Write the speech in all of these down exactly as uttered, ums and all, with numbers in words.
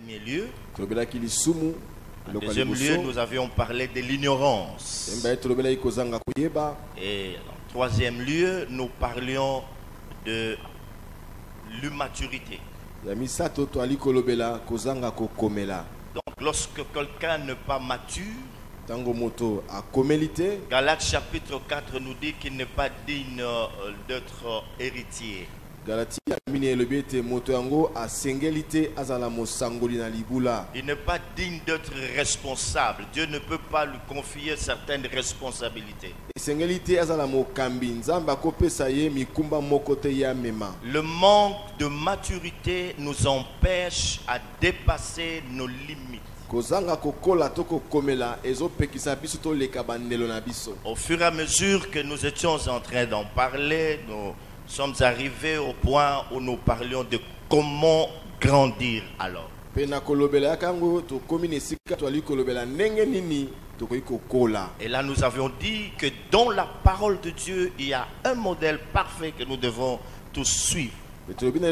premier lieu. En deuxième lieu, nous avions parlé de l'ignorance. Et en troisième lieu, nous parlions de l'immaturité. Donc, lorsque quelqu'un n'est pas mature, Galates chapitre quatre nous dit qu'il n'est pas digne d'être héritier. Il n'est pas digne d'être responsable. Dieu ne peut pas lui confier certaines responsabilités. Le manque de maturité nous empêche à dépasser nos limites. Au fur et à mesure que nous étions en train d'en parler, nous sommes arrivés au point où nous parlions de comment grandir alors. Et là nous avions dit que dans la parole de Dieu, il y a un modèle parfait que nous devons tous suivre. Et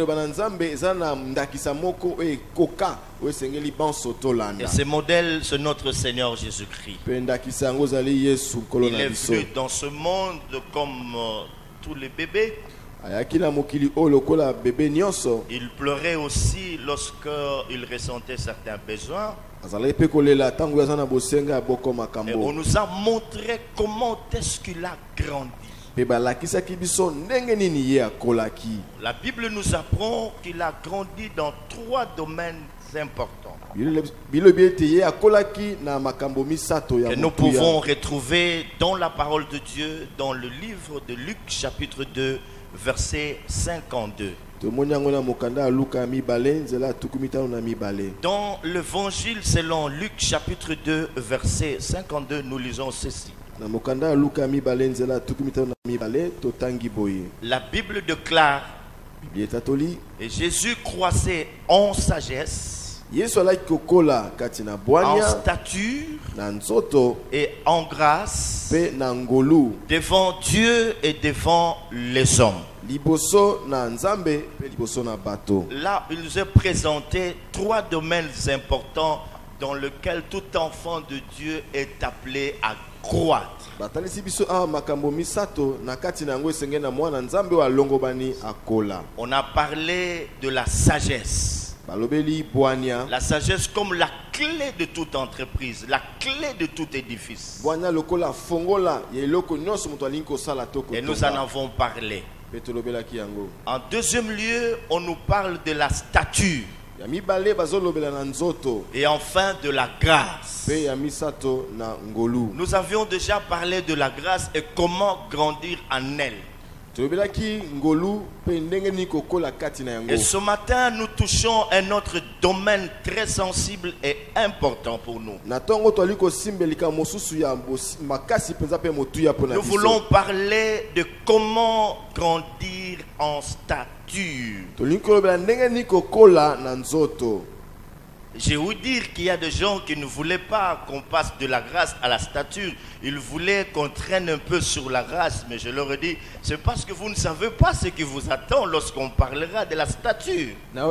ce modèle, c'est notre Seigneur Jésus-Christ. Il est venu dans ce monde comme euh, tous les bébés. Il pleurait aussi lorsqu'il ressentait certains besoins. Et on nous a montré comment est-ce qu'il a grandi. La Bible nous apprend qu'il a grandi dans trois domaines importants que nous pouvons retrouver dans la parole de Dieu dans le livre de Luc chapitre deux verset cinquante-deux. Dans l'évangile selon Luc chapitre deux verset cinquante-deux, nous lisons ceci. La Bible déclare: et Jésus croissait en sagesse, en stature et en grâce devant Dieu et devant les hommes. Là, il nous est présenté trois domaines importants dans lesquels tout enfant de Dieu est appelé à croître. On a parlé de la sagesse. La sagesse comme la clé de toute entreprise, la clé de tout édifice. Et nous en avons parlé. En deuxième lieu, on nous parle de la stature. Et enfin de la grâce. Nous avions déjà parlé de la grâce et comment grandir en elle. Et ce matin, nous touchons un autre domaine très sensible et important pour nous. Nous voulons parler de comment grandir en stature. Je vais vous dire qu'il y a des gens qui ne voulaient pas qu'on passe de la grâce à la stature. Ils voulaient qu'on traîne un peu sur la grâce. Mais je leur ai dit, c'est parce que vous ne savez pas ce qui vous attend lorsqu'on parlera de la stature.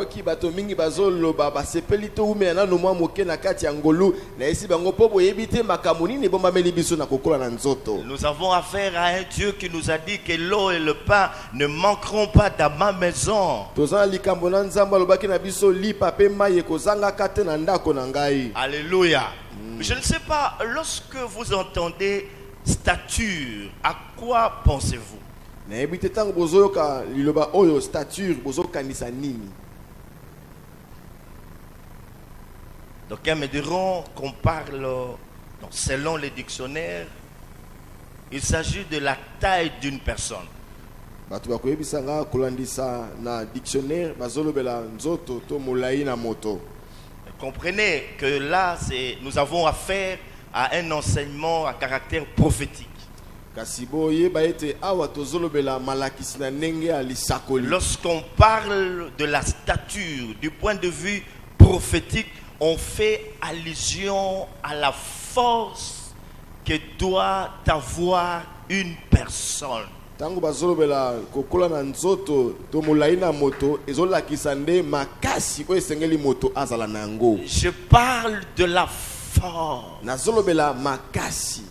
Nous avons affaire à un Dieu qui nous a dit que l'eau et le pain ne manqueront pas dans ma maison. Alléluia. Mm. Je ne sais pas, lorsque vous entendez stature, à quoi pensez-vous? D'aucuns me diront qu'on parle, donc selon les dictionnaires, il s'agit de la taille d'une personne. Comprenez que là, nous avons affaire à un enseignement à caractère prophétique. Lorsqu'on parle de la stature du point de vue prophétique, on fait allusion à la force que doit avoir une personne. makasi oyo esengeli moto azala na yango. Je parle de la force. Nazolobela makasi.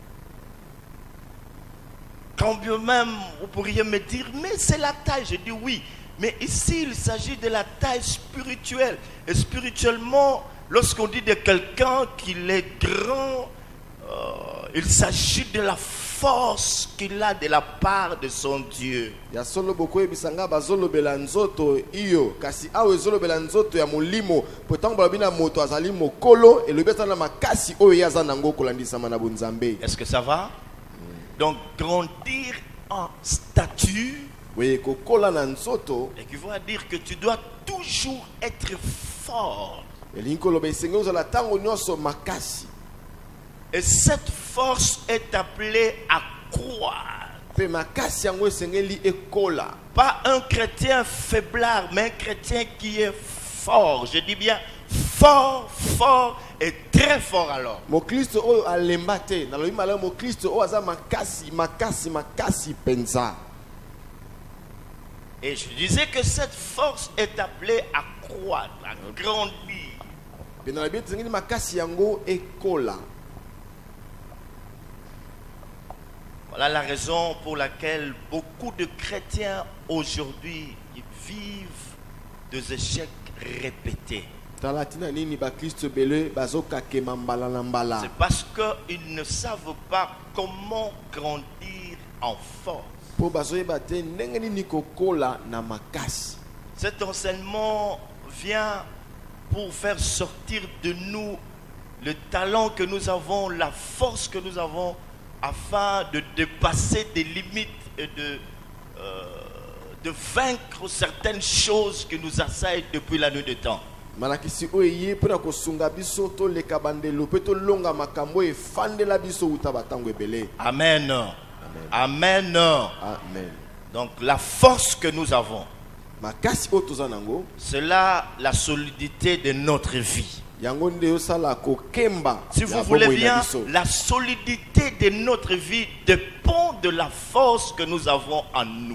Quand bien même vous pourriez me dire, mais c'est la taille. Je dis oui. Mais ici, il s'agit de la taille spirituelle. Et spirituellement, lorsqu'on dit de quelqu'un qu'il est grand, euh, il s'agit de la force qu'il a de la part de son Dieu. Ya solo boko ebisanga bazolobela nzoto iyo kasi awe zolobela nzoto ya molimo potango balobina moto azali mokolo elobeta na makasi oyo yaza nango kolandisama na bunzambe. Est-ce que ça va? Donc grandir en statut, oui, kokola na nzoto équivaut dire que tu dois toujours être fort. elinkolo besenga uzala tango nyoso makasi. Et cette force est appelée à croire. Pe makasi yango esengeli ekola. Pas un chrétien faiblard, mais un chrétien qui est fort. Je dis bien fort, fort et très fort alors. Mo Kristo oyo alemba te. Na lobi malamu mo Kristo oyo aza makasi, makasi, makasi penza. Et je disais que cette force est appelée à croître, à grandir. Pe na lobi esengeli makasi yango ekola. Voilà la raison pour laquelle beaucoup de chrétiens aujourd'hui vivent des échecs répétés. C'est parce qu'ils ne savent pas comment grandir en force. Cet enseignement vient pour faire sortir de nous le talent que nous avons, la force que nous avons, afin de dépasser des limites et de, euh, de vaincre certaines choses qui nous assaillent depuis la nuit des temps. Amen. Amen. Amen. Amen. Donc la force que nous avons, c'est là la solidité de notre vie. Si vous voulez bien, la solidité de notre vie dépend de la force que nous avons en nous.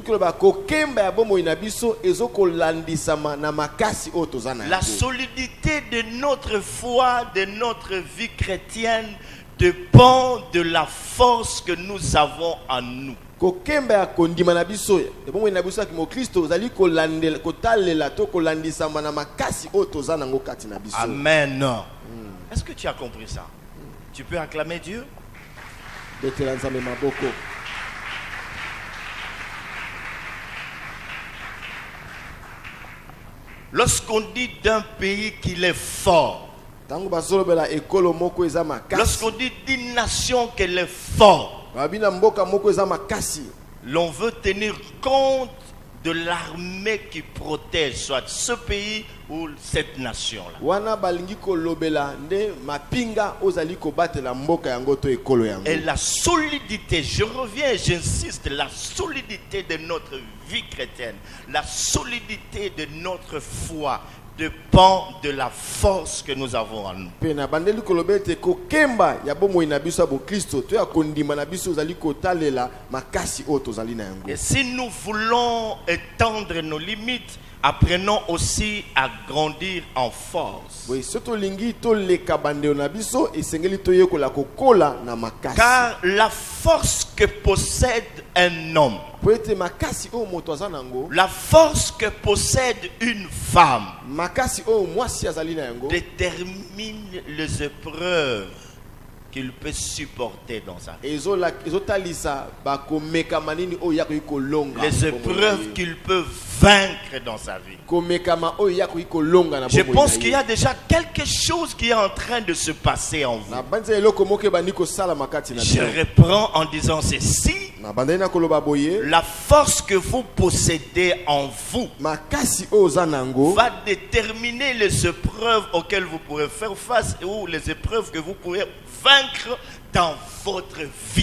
La solidité de notre foi, de notre vie chrétienne dépend de la force que nous avons en nous. Amen. Mm. Est-ce que tu as compris ça? Mm. Tu peux acclamer Dieu? Lorsqu'on dit d'un pays qu'il est fort, lorsqu'on dit d'une nation qu'elle est forte, l'on veut tenir compte de l'armée qui protège soit ce pays ou cette nation-là. Et la solidité, je reviens et j'insiste, la solidité de notre vie chrétienne, la solidité de notre foi dépend de la force que nous avons en nous. Et si nous voulons étendre nos limites, apprenons aussi à grandir en force. Car la force que possède un homme, la force que possède une femme, détermine les épreuves qu'il peut supporter dans sa vie. Les épreuves qu'il peut vaincre dans sa vie. Je pense qu'il y a déjà quelque chose qui est en train de se passer en vous. Je reprends en disant ceci. La force que vous possédez en vous va déterminer les épreuves auxquelles vous pourrez faire face ou les épreuves que vous pouvez vaincre dans votre vie.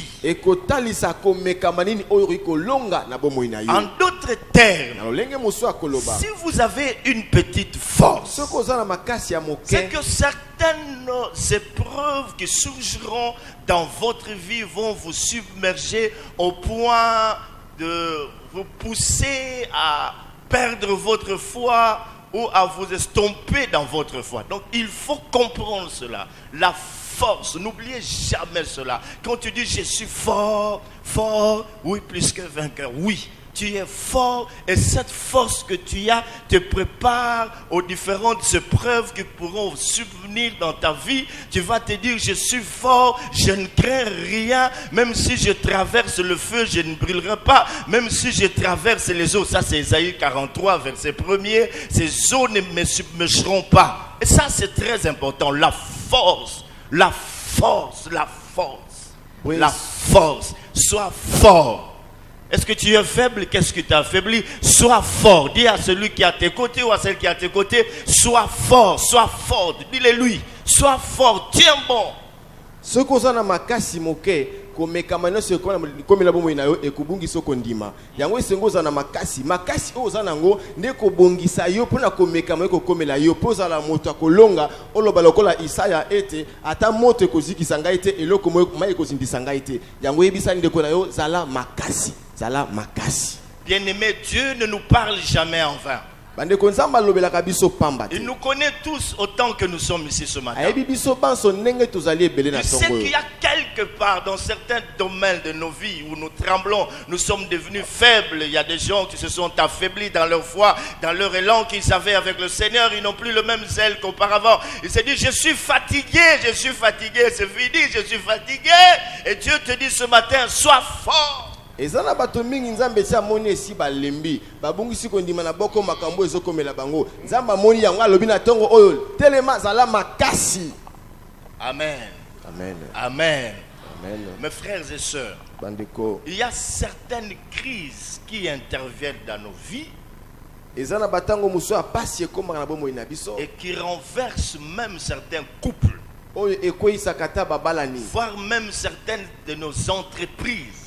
En d'autres termes, si vous avez une petite force, c'est que certaines épreuves qui surgiront dans votre vie vont vous submerger au point de vous pousser à perdre votre foi ou à vous estomper dans votre foi. Donc il faut comprendre cela. La force, n'oubliez jamais cela. Quand tu dis je suis fort, fort, oui, plus que vainqueur, oui. Tu es fort et cette force que tu as te prépare aux différentes épreuves qui pourront subvenir dans ta vie. Tu vas te dire je suis fort, je ne crains rien, même si je traverse le feu, je ne brûlerai pas, même si je traverse les eaux. Ça c'est Ésaïe quarante-trois, verset premier. Ces eaux ne me submergeront pas. Et ça c'est très important. La force, la force, la force, oui. La force. Sois fort. Est-ce que tu es faible? Qu'est-ce qui t'a affaibli? Sois fort. Dis à celui qui est à tes côtés ou à celle qui est à tes côtés, sois fort, sois fort. Dis-le lui, sois fort, tiens bon. Ce qu'on a makasi moke, comme kamano se comme la bomo inayo e kubungi so kondima. Yango esengo za na makasi, makasi o za nango ndeko bongisa yo pona komeka mo ko komela yo poza la moto akolonga oloba lokola Isaya ete ata moto ekozikisa ngai te eloko mo mai ekozindisa ngai te. Yango yebisa ndeko na yo zala makasi. Zala makasi. Bien-aimé, Dieu ne nous parle jamais en vain. Il nous connaît tous autant que nous sommes ici ce matin. Tu sais qu'il y a quelque part dans certains domaines de nos vies où nous tremblons, nous sommes devenus faibles. Il y a des gens qui se sont affaiblis dans leur foi, dans leur élan qu'ils avaient avec le Seigneur. Ils n'ont plus le même zèle qu'auparavant. Ils se disent, je suis fatigué, je suis fatigué, c'est fini, je suis fatigué. Et Dieu te dit ce matin, sois fort. Ezana bato mingi nzambe tia moni esi balembi babungisi kondima na boko makambo ezokomela bango nzamba moni yango alobi na tongo oyo telema zala makasi. Amen. Amen. Amen. Amen. Mes frères et sœurs, Bandeko. Il y a certaines crises qui interviennent dans nos vies Ezana batango muso apasi ekoma na bomo ina biso et qui renversent même certains couples, voire même certaines de nos entreprises.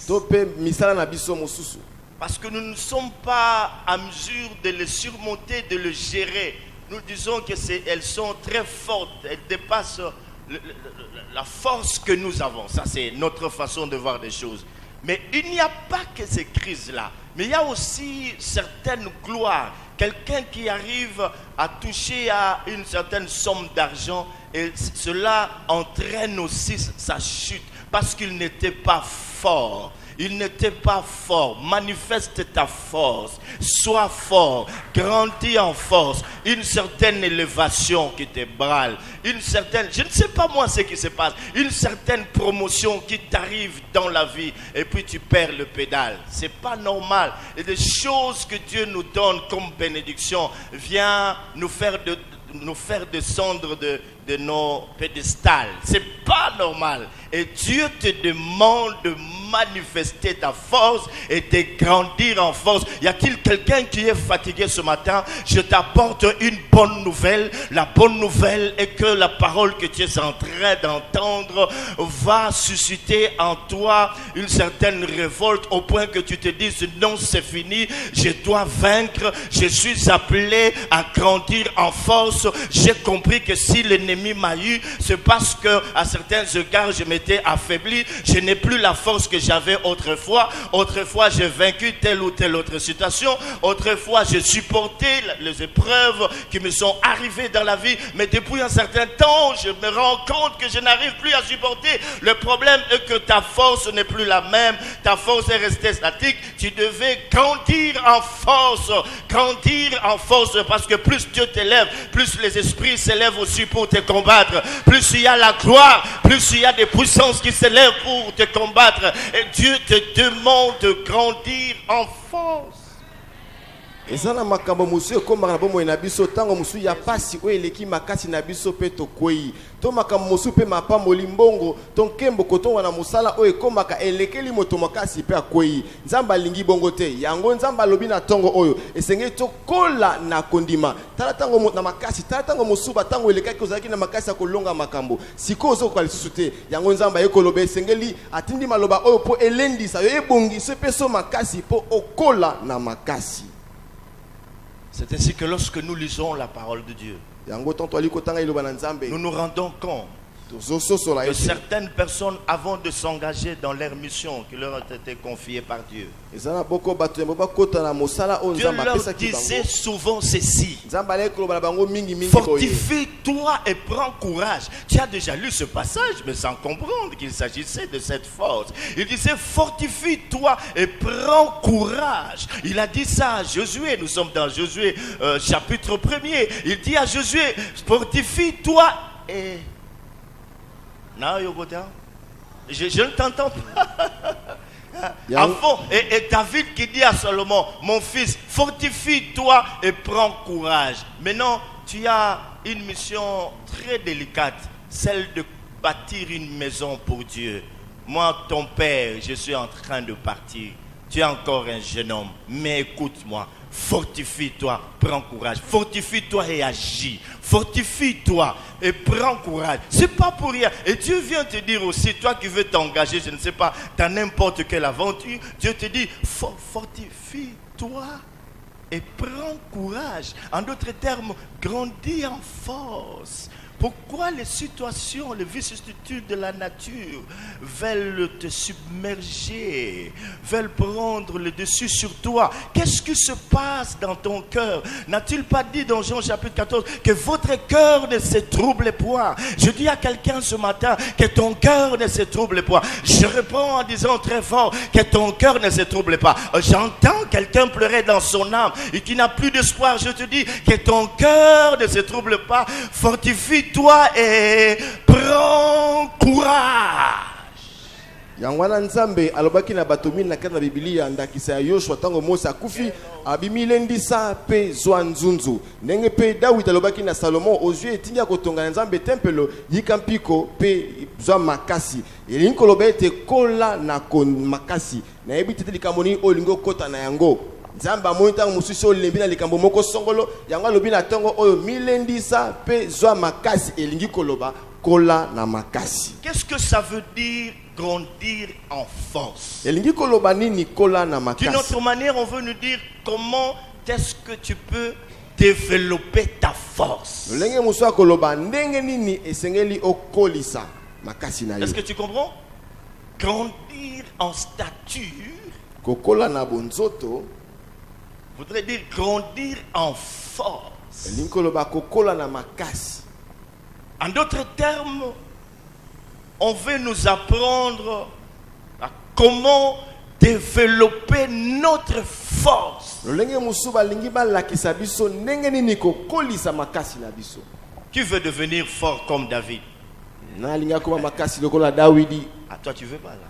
Parce que nous ne sommes pas à mesure de les surmonter, de les gérer. Nous disons que c'est, elles sont très fortes, elles dépassent le, le, la force que nous avons. Ça, c'est notre façon de voir des choses. Mais il n'y a pas que ces crises-là. Mais il y a aussi certaines gloires. Quelqu'un qui arrive à toucher à une certaine somme d'argent et cela entraîne aussi sa chute parce qu'il n'était pas fort. Il n'était pas fort. Manifeste ta force. Sois fort. Grandis en force. Une certaine élévation qui te brale. Une certaine, je ne sais pas moi ce qui se passe. Une certaine promotion qui t'arrive dans la vie. Et puis tu perds le pédale. C'est pas normal. Et des choses que Dieu nous donne comme bénédiction vient nous faire, de, nous faire descendre de, de nos pédestals. C'est pas normal. Et Dieu te demande de manifester ta force et de grandir en force. Y a-t-il quelqu'un qui est fatigué ce matin? Je t'apporte une bonne nouvelle. La bonne nouvelle est que la parole que tu es en train d'entendre va susciter en toi une certaine révolte au point que tu te dises non, c'est fini, je dois vaincre, je suis appelé à grandir en force. J'ai compris que si l'ennemi m'a eu, c'est parce que à certains égards je m'étais affaibli, je n'ai plus la force que j'avais autrefois. Autrefois, j'ai vaincu telle ou telle autre situation. Autrefois, j'ai supporté les épreuves qui me sont arrivées dans la vie. Mais depuis un certain temps, je me rends compte que je n'arrive plus à supporter. Le problème est que ta force n'est plus la même. Ta force est restée statique. Tu devais grandir en force. Grandir en force parce que plus Dieu t'élève, plus les esprits s'élèvent aussi pour te combattre. Plus il y a la gloire, plus il y a des puissances qui s'élèvent pour te combattre. Et Dieu te demande de grandir en force. Ezana makambo musu ko mara bomo na biso tango musu ya pasi o eleki makasi na biso pe to kwei to makambo musu pe mapambo limbongo ton kembo kotonga na musala o ekomaka elekeli moto makasi pe akwei nzamba lingi bongo te yango nzamba lobi na tongo oyo esenge to kola na kondima tala tango na makasi tala tango musu ba tango elekaki ozaki na makasi akolonga makambo siko zo kwa lisusu te yango nzamba ekolobe esengeli atindi maloba oyo po elendisa yo ebongi se peso makasi po okola na makasi. C'est ainsi que lorsque nous lisons la parole de Dieu, nous nous rendons compte Que certaines personnes, avant de s'engager dans leur mission qui leur a été confiée par Dieu, Dieu leur disait souvent ceci: fortifie-toi et prends courage. Tu as déjà lu ce passage, mais sans comprendre qu'il s'agissait de cette force. Il disait: fortifie-toi et prends courage. Il a dit ça à Josué. Nous sommes dans Josué euh, chapitre premier. Il dit à Josué: fortifie-toi et... Non, je, je ne t'entends pas. Avant, et, et David qui dit à Salomon: mon fils, fortifie-toi et prends courage. Maintenant, tu as une mission très délicate, celle de bâtir une maison pour Dieu. Moi, ton père, je suis en train de partir. Tu es encore un jeune homme, mais écoute-moi. Fortifie-toi, prends courage. Fortifie-toi et agis. Fortifie-toi et prends courage. C'est pas pour rien. Et Dieu vient te dire aussi, toi qui veux t'engager, je ne sais pas, dans n'importe quelle aventure, Dieu te dit: fortifie-toi et prends courage. En d'autres termes, grandis en force. Pourquoi les situations, les vicissitudes de la nature veulent te submerger, veulent prendre le dessus sur toi? Qu'est-ce qui se passe dans ton cœur? N'a-t-il pas dit dans Jean chapitre quatorze que votre cœur ne se trouble point? Je dis à quelqu'un ce matin que ton cœur ne se trouble point. Je réponds en disant très fort que ton cœur ne se trouble pas. J'entends quelqu'un pleurer dans son âme et qui n'a plus d'espoir. Je te dis que ton cœur ne se trouble pas. Fortifie toi et prends courage. Yangwana Nzambe alobaki na batomi na kana Biblia ndakisa ya Yoshua tango Mose akufi abimilendisa pe zwa nzunzu ndenge pe David alobaki na Salomon ozue etinga kotonga na Nzambe tempelo yikampiko pe zwa makasi elinko lobete kola na kon makasi na ebitete likamoni olingo kota na yango Nzamba moita mususo lembi na likambo moko songolo yango lobi na tongo oyo milendisa pe zwa makasi elingi koloba kola na makasi. Qu'est-ce que ça veut dire grandir en force? Elingi koloba nini kola na makasi? D'une autre manière, on veut nous dire comment est-ce que tu peux développer ta force. Lenge muso koloba ndenge nini esengeli okolisa makasi na yo. Est-ce que tu comprends? Grandir en stature kokola na bonzoto voudrait dire grandir en force. En d'autres termes, on veut nous apprendre à comment développer notre force. Qui veut devenir fort comme David? Ah, toi tu veux pas là?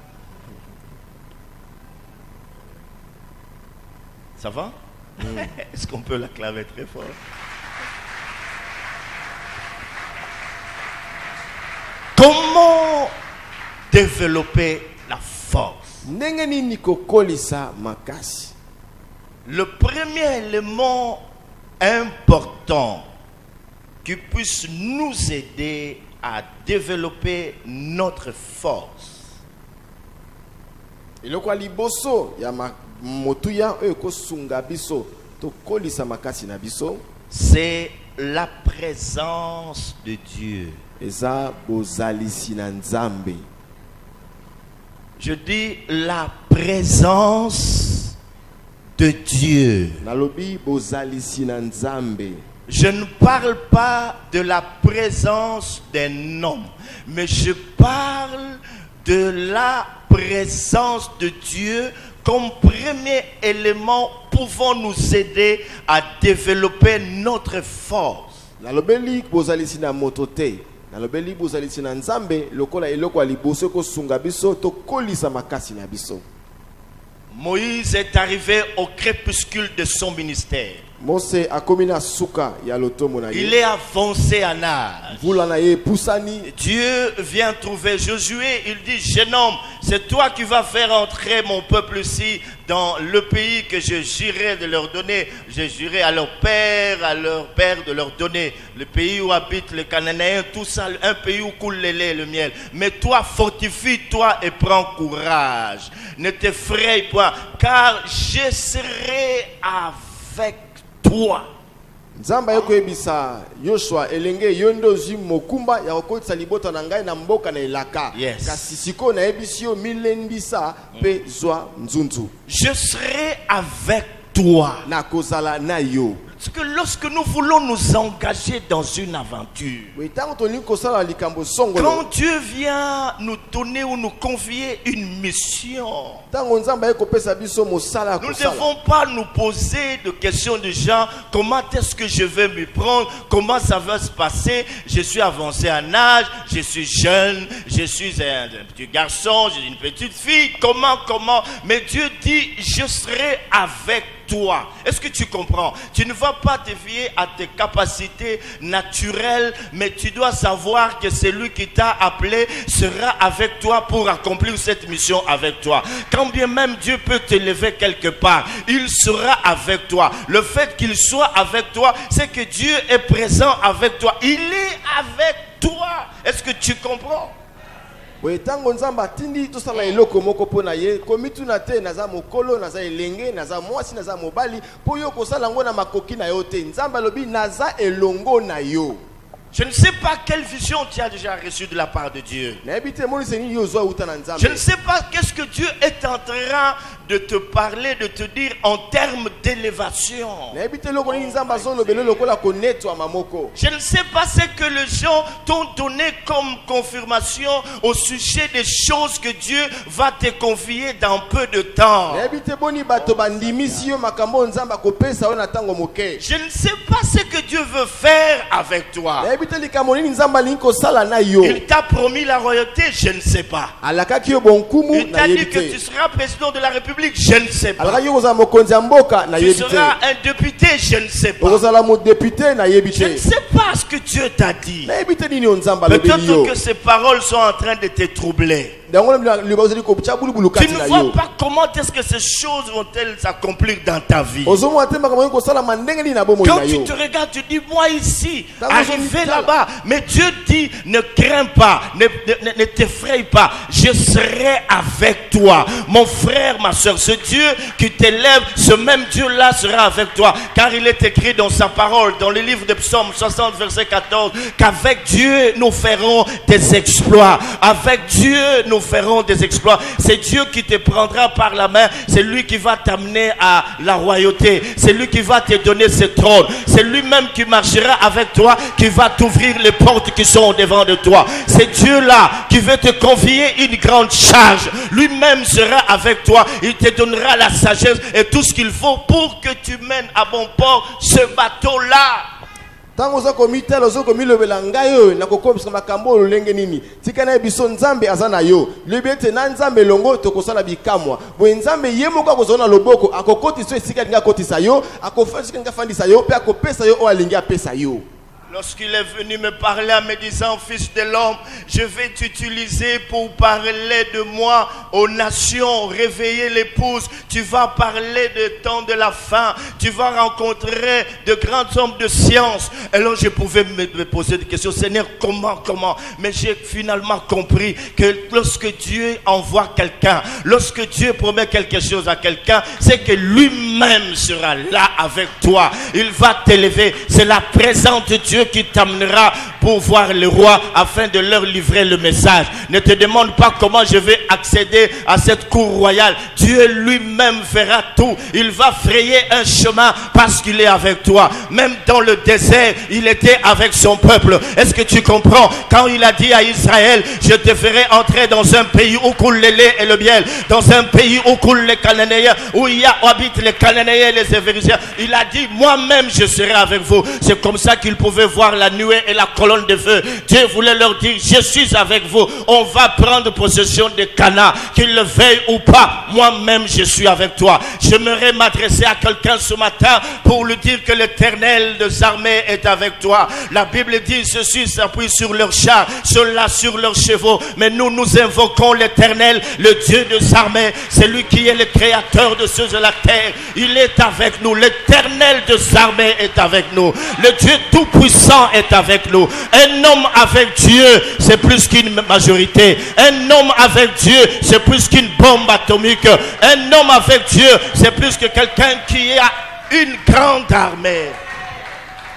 Ça va? Mm. Est-ce qu'on peut l'acclamer très fort? Comment développer la force? Le premier élément important qui puisse nous aider à développer notre force, c'est la présence de Dieu. Je dis la présence de Dieu. Je ne parle pas de la présence d'un homme, mais je parle de la présence de Dieu comme premier élément pouvant nous aider à développer notre force. Moïse est arrivé au crépuscule de son ministère. Il est avancé en âge. Dieu vient trouver Josué. Il dit: jeune homme, c'est toi qui vas faire entrer mon peuple ici dans le pays que je jurerai de leur donner. Je jurerai à leur père, à leur père de leur donner. Le pays où habitent les Cananéens, tout ça, un pays où coule le lait et le miel. Mais toi, fortifie-toi et prends courage. Ne t'effraie pas, car je serai avec toi. Nzamba yoko ebisa Yoshua elenge yondo zi mokumba ya kokotisa libota na ngai na mboka na elaka. Yes. Kasi siko na ebisio milendisa pe zwa nzunzu. Je serai avec toi. Na kozala na yo. Parce que lorsque nous voulons nous engager dans une aventure, quand Dieu vient nous donner ou nous confier une mission, nous ne devons pas nous poser de questions de genre, comment est-ce que je vais m'y prendre, comment ça va se passer, je suis avancé en âge, je suis jeune, je suis un, un petit garçon, je suis une petite fille, comment, comment, mais Dieu dit, je serai avec toi. Est-ce que tu comprends? Tu ne vas pas te fier à tes capacités naturelles, mais tu dois savoir que celui qui t'a appelé sera avec toi pour accomplir cette mission avec toi. Quand bien même Dieu peut t'élever quelque part, il sera avec toi. Le fait qu'il soit avec toi, c'est que Dieu est présent avec toi. Il est avec toi. Est-ce que tu comprends? Oui, tango nzamba tindi to sala eloko moko pona ye komitu na te naza mokolo naza elenge naza mwasi naza mobali po yo kosala ngo na makoki na yo te nzamba lobi naza elongo na yo. Je ne sais pas quelle vision tu as déjà reçue de la part de Dieu. Je ne sais pas qu'est-ce que Dieu est en train de te parler, de te dire en termes d'élévation. Je ne sais pas ce que les gens t'ont donné comme confirmation au sujet des choses que Dieu va te confier dans peu de temps. Je ne sais pas ce que Dieu veut faire avec toi. Il t'a promis la royauté, je ne sais pas. Il t'a dit que tu seras président de la République, je ne sais pas. Tu seras un député, je ne sais pas. Je ne sais pas ce que Dieu t'a dit. Peut-être que ces paroles sont en train de te troubler. Tu ne vois pas comment est-ce que ces choses vont-elles s'accomplir dans ta vie. Quand tu te regardes, tu dis, moi ici, arrivé là-bas, mais Dieu dit, ne crains pas, ne, ne, ne t'effraie pas, je serai avec toi. Mon frère, ma soeur, ce Dieu qui t'élève, ce même Dieu-là sera avec toi. Car il est écrit dans sa parole, dans le livre de Psaume soixante, verset quatorze, qu'avec Dieu, nous ferons des exploits. Avec Dieu, nous ferons des exploits. C'est Dieu qui te prendra par la main. C'est lui qui va t'amener à la royauté. C'est lui qui va te donner ce trône. C'est lui-même qui marchera avec toi, qui va t'ouvrir les portes qui sont au devant de toi. C'est Dieu-là qui veut te confier une grande charge. Lui-même sera avec toi. Il te donnera la sagesse et tout ce qu'il faut pour que tu mènes à bon port ce bateau-là. Tango za komita lozo komilobela ngayo na kokomisa makambo lolenge nini tikana biso nzambe azana yo libete na nzambe longo tokosala bikamwa bo nzambe yemoko akozona loboko akokoti so esika linga kotisa yo akofasi kinga fandisa yo pe akopesa yo o alingi apesa yo. Lorsqu'il est venu me parler en me disant, fils de l'homme, je vais t'utiliser pour parler de moi aux nations, réveiller l'épouse. Tu vas parler de temps de la fin. Tu vas rencontrer de grands hommes de science. Alors je pouvais me, me poser des questions. Seigneur, comment, comment? Mais j'ai finalement compris que lorsque Dieu envoie quelqu'un, lorsque Dieu promet quelque chose à quelqu'un, c'est que lui-même sera là avec toi. Il va t'élever. C'est la présence de Dieu qui t'amènera pour voir le roi afin de leur livrer le message. Ne te demande pas comment je vais accéder à cette cour royale. Dieu lui-même fera tout. Il va frayer un chemin parce qu'il est avec toi. Même dans le désert, il était avec son peuple. Est-ce que tu comprends? Quand il a dit à Israël, je te ferai entrer dans un pays où coule le lait et le miel, dans un pays où coulent les Cananéens, où il y a où habitent les Cananéens et les Évérusiens, il a dit, moi-même je serai avec vous. C'est comme ça qu'il pouvait voir la nuée et la colonne de feu. Dieu voulait leur dire, je suis avec vous. On va prendre possession de Cana, qu'il le veuille ou pas. Moi-même je suis avec toi. J'aimerais m'adresser à quelqu'un ce matin pour lui dire que l'Éternel des armées est avec toi. La Bible dit, ceux-ci s'appuient sur leurs chars, ceux-là sur leurs chevaux. Mais nous, nous invoquons l'Éternel, le Dieu des armées. C'est lui qui est le créateur de ceux de la terre. Il est avec nous. L'Éternel des armées est avec nous. Le Dieu tout-puissant est avec nous. Un homme avec Dieu, c'est plus qu'une majorité. Un homme avec Dieu, c'est plus qu'une bombe atomique. Un homme avec Dieu, c'est plus que quelqu'un qui a une grande armée.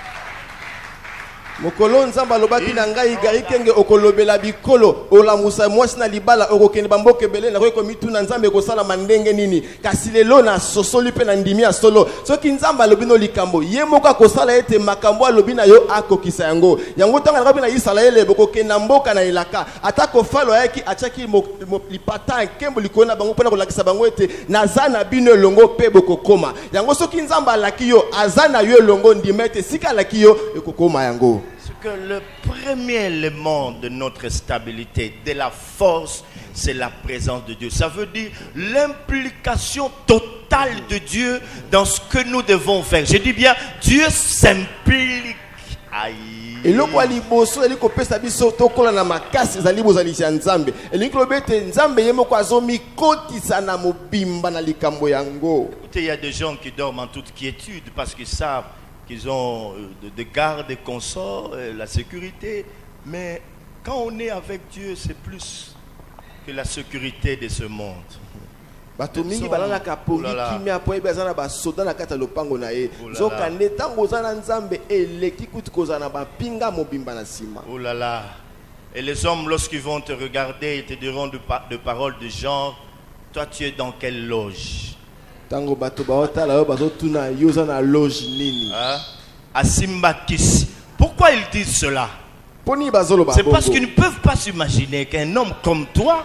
Mokolo nzamba lobaki na ngai gari kenge okolobela bikolo ola musa mwasi na libala okokende bamboke bele na ko mituna nzambe ko sala mandenge nini kasi lelo na sosoli pe na ndimi ya solo soki nzamba lobino likambo ye moka ko sala ete makambo lobina yo akokisa yango yango tanga na bina Israele boko kenda mboka na ilaka atako falo yaki achaki lipata kembo likona bango pona ko lakisa bango ete nazana bino longo pe boko koma yango soki nzamba laki yo azana yo longo ndimete sika laki yo ekokoma yango. Que le premier élément de notre stabilité, de la force, c'est la présence de Dieu. Ça veut dire l'implication totale de Dieu dans ce que nous devons faire. Je dis bien, Dieu s'implique. Aïe. Et le quoi liboso eliko pesa biso tokola na makasi zali bozalisi nzambe eliko bete nzambe yemo kwa zomi kotisa na mobimba na likambo yango. Écoutez, il y a des gens qui dorment en toute quiétude parce qu'ils savent qu'ils ont des gardes, des consorts, la sécurité. Mais quand on est avec Dieu, c'est plus que la sécurité de ce monde. Bato mingi balala kapoli kimia po ebazana ba soda na kata lopango na ye zoka netango zana nzambe eleki kuti kozana ba pinga mobimba na sima. Oh là là. Et les hommes lorsqu'ils vont te regarder, ils te diront de, de paroles de genre, toi tu es dans quelle loge? Tango bato baota la bazo tuna yoza na loge nini. Asimba Kisi. Pourquoi ils disent cela? C'est parce qu'ils ne peuvent pas s'imaginer qu'un homme comme toi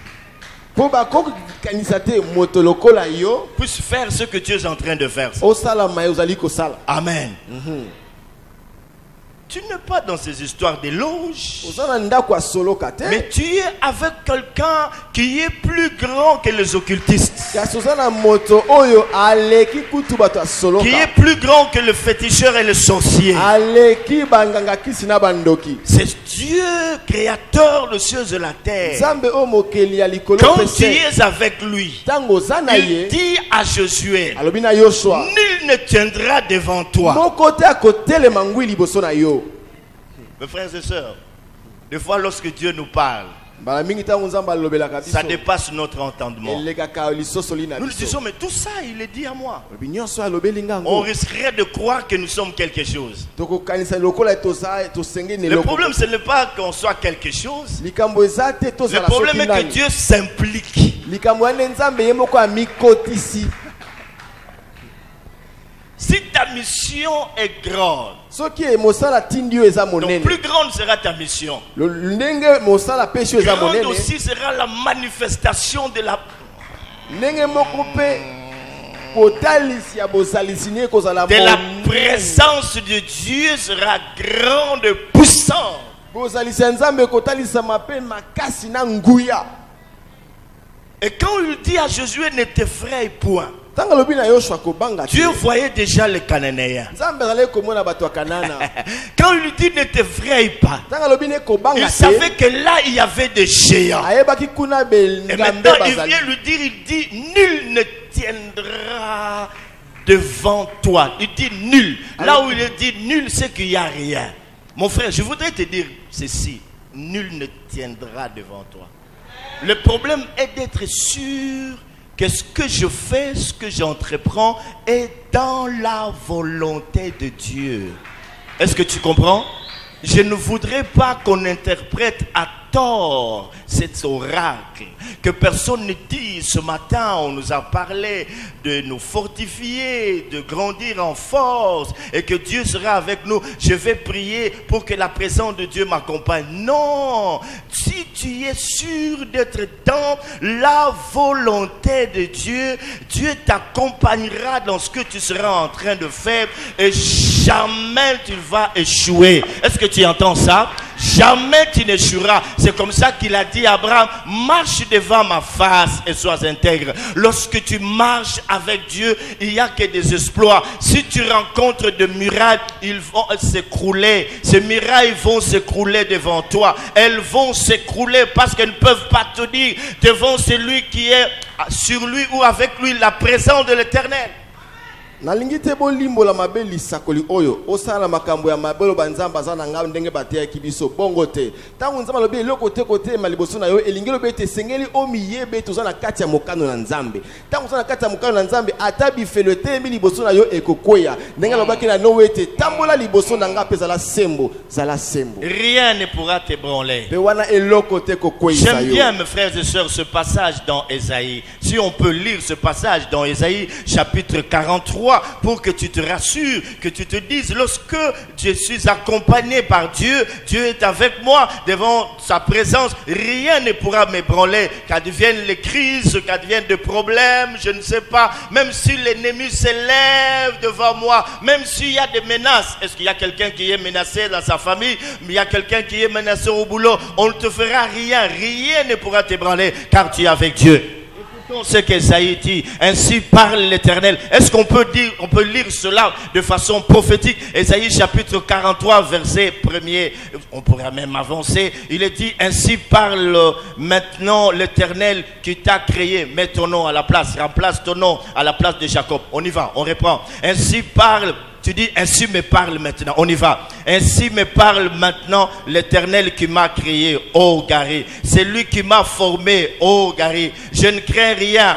puisse faire ce que Dieu est en train de faire. Amen. Mm-hmm. Tu n'es pas dans ces histoires de loges, mais tu es avec quelqu'un qui est plus grand que les occultistes, qui est plus grand que le féticheur et le sorcier. C'est Dieu, créateur des cieux et de la terre. Quand tu es avec lui, il dit à Josué, nul ne tiendra devant toi. Mes frères et sœurs, des fois lorsque Dieu nous parle, ça dépasse notre entendement. Nous nous disons, mais tout ça, il est dit à moi. On risquerait de croire que nous sommes quelque chose. Le problème, ce n'est pas qu'on soit quelque chose. Le problème est que Dieu s'implique. Si ta mission est grande, donc plus grande sera ta mission. Grande aussi sera la manifestation de la... de la présence de Dieu sera grande et puissante. Et quand il dit à Josué, ne t'effraie point, Dieu voyait déjà les Cananéens. Quand il dit ne t'effraie pas, il savait que là il y avait des géants. Et maintenant il vient lui dire, il dit nul ne tiendra devant toi. Il dit nul. Là où il dit nul, c'est qu'il n'y a rien. Mon frère, je voudrais te dire ceci, nul ne tiendra devant toi. Le problème est d'être sûr que ce que je fais, ce que j'entreprends est dans la volonté de Dieu. Est-ce que tu comprends? Je ne voudrais pas qu'on interprète à tort cet oracle. Que personne ne dise ce matin, on nous a parlé de nous fortifier, de grandir en force et que Dieu sera avec nous. Je vais prier pour que la présence de Dieu m'accompagne. Non, si tu es sûr d'être dans la volonté de Dieu, Dieu t'accompagnera dans ce que tu seras en train de faire et jamais tu vas échouer. Est-ce que tu entends ça? Jamais tu n'échoueras. C'est comme ça qu'il a dit à Abraham, marche devant ma face et sois intègre. Lorsque tu marches avec Dieu, il n'y a que des exploits. Si tu rencontres des murailles, ils vont s'écrouler. Ces murailles vont s'écrouler devant toi. Elles vont s'écrouler parce qu'elles ne peuvent pas tenir devant celui qui est sur lui ou avec lui la présence de l'Éternel. nalingi te bolimbo la mabe lisakoli oyo osala makambo ya mabelo banzamba za na ngam ndenge bateya kibiso bongo te tangu nzamba lobi eloko te kote maliboso na yo elingi lobi te sengeli omiyebe toza na kati ya mokano na nzambe tangu toza na kati ya mokano na nzambe ata bifelo te mi liboso na yo ekokoya ndenge lobaki na nowe te tambola liboso na nga pe zala sembo zala sembo rien ne pourra t'ébranler. pe wana eloko te kokoyisa J'aime yo. bien, mes frères et sœurs, ce passage dans Ésaïe. Si on peut lire ce passage dans Ésaïe, chapitre quarante-trois, pour que tu te rassures, que tu te dises, lorsque je suis accompagné par Dieu, Dieu est avec moi, devant sa présence, rien ne pourra m'ébranler, qu'adviennent les crises, qu'adviennent des problèmes, je ne sais pas, même si l'ennemi s'élève devant moi, même s'il y a des menaces. Est-ce qu'il y a quelqu'un qui est menacé dans sa famille, il y a quelqu'un qui est menacé au boulot, on ne te fera rien, rien ne pourra t'ébranler, car tu es avec Dieu. Écoutons ce qu'Ésaïe dit, ainsi parle l'Éternel. Est-ce qu'on peut dire, on peut lire cela de façon prophétique? Ésaïe chapitre quarante-trois, verset premier, on pourrait même avancer. Il est dit, ainsi parle maintenant l'Éternel qui t'a créé. Mets ton nom à la place, remplace ton nom à la place de Jacob. On y va, on reprend. Ainsi parle. Tu dis, ainsi me parle maintenant. On y va. Ainsi me parle maintenant l'Éternel qui m'a créé, ô Gary. C'est lui qui m'a formé, ô Gary. Je ne crains rien.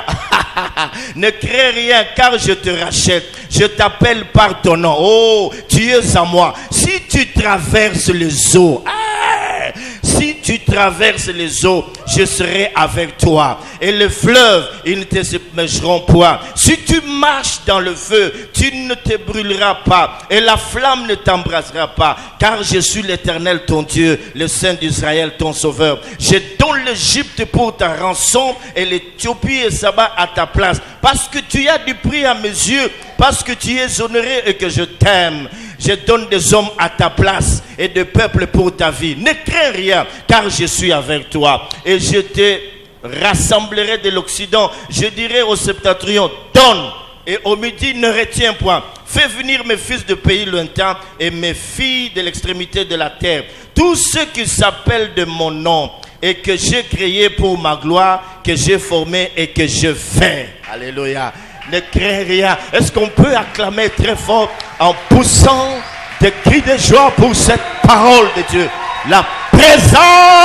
Ne crains rien, car je te rachète. Je t'appelle par ton nom. Oh, tu es à moi. Si tu traverses les eaux, ah, si tu traverses les eaux, je serai avec toi. Et les fleuves, ils ne te submergeront point. Si tu marches dans le feu, tu ne te brûleras pas. Et la flamme ne t'embrasera pas. Car je suis l'Éternel ton Dieu, le Saint d'Israël ton Sauveur. Je donne l'Égypte pour ta rançon et l'Éthiopie et Saba à ta place. Parce que tu as du prix à mes yeux, parce que tu es honoré et que je t'aime. Je donne des hommes à ta place et des peuples pour ta vie. Ne crains rien, car je suis avec toi. Et je te rassemblerai de l'Occident. Je dirai au septentrion, donne. Et au midi, ne retiens point. Fais venir mes fils de pays lointains et mes filles de l'extrémité de la terre. Tous ceux qui s'appellent de mon nom et que j'ai créé pour ma gloire, que j'ai formé et que je fais. Alléluia. Ne crains rien. Est-ce qu'on peut acclamer très fort en poussant des cris de joie pour cette parole de Dieu? La présence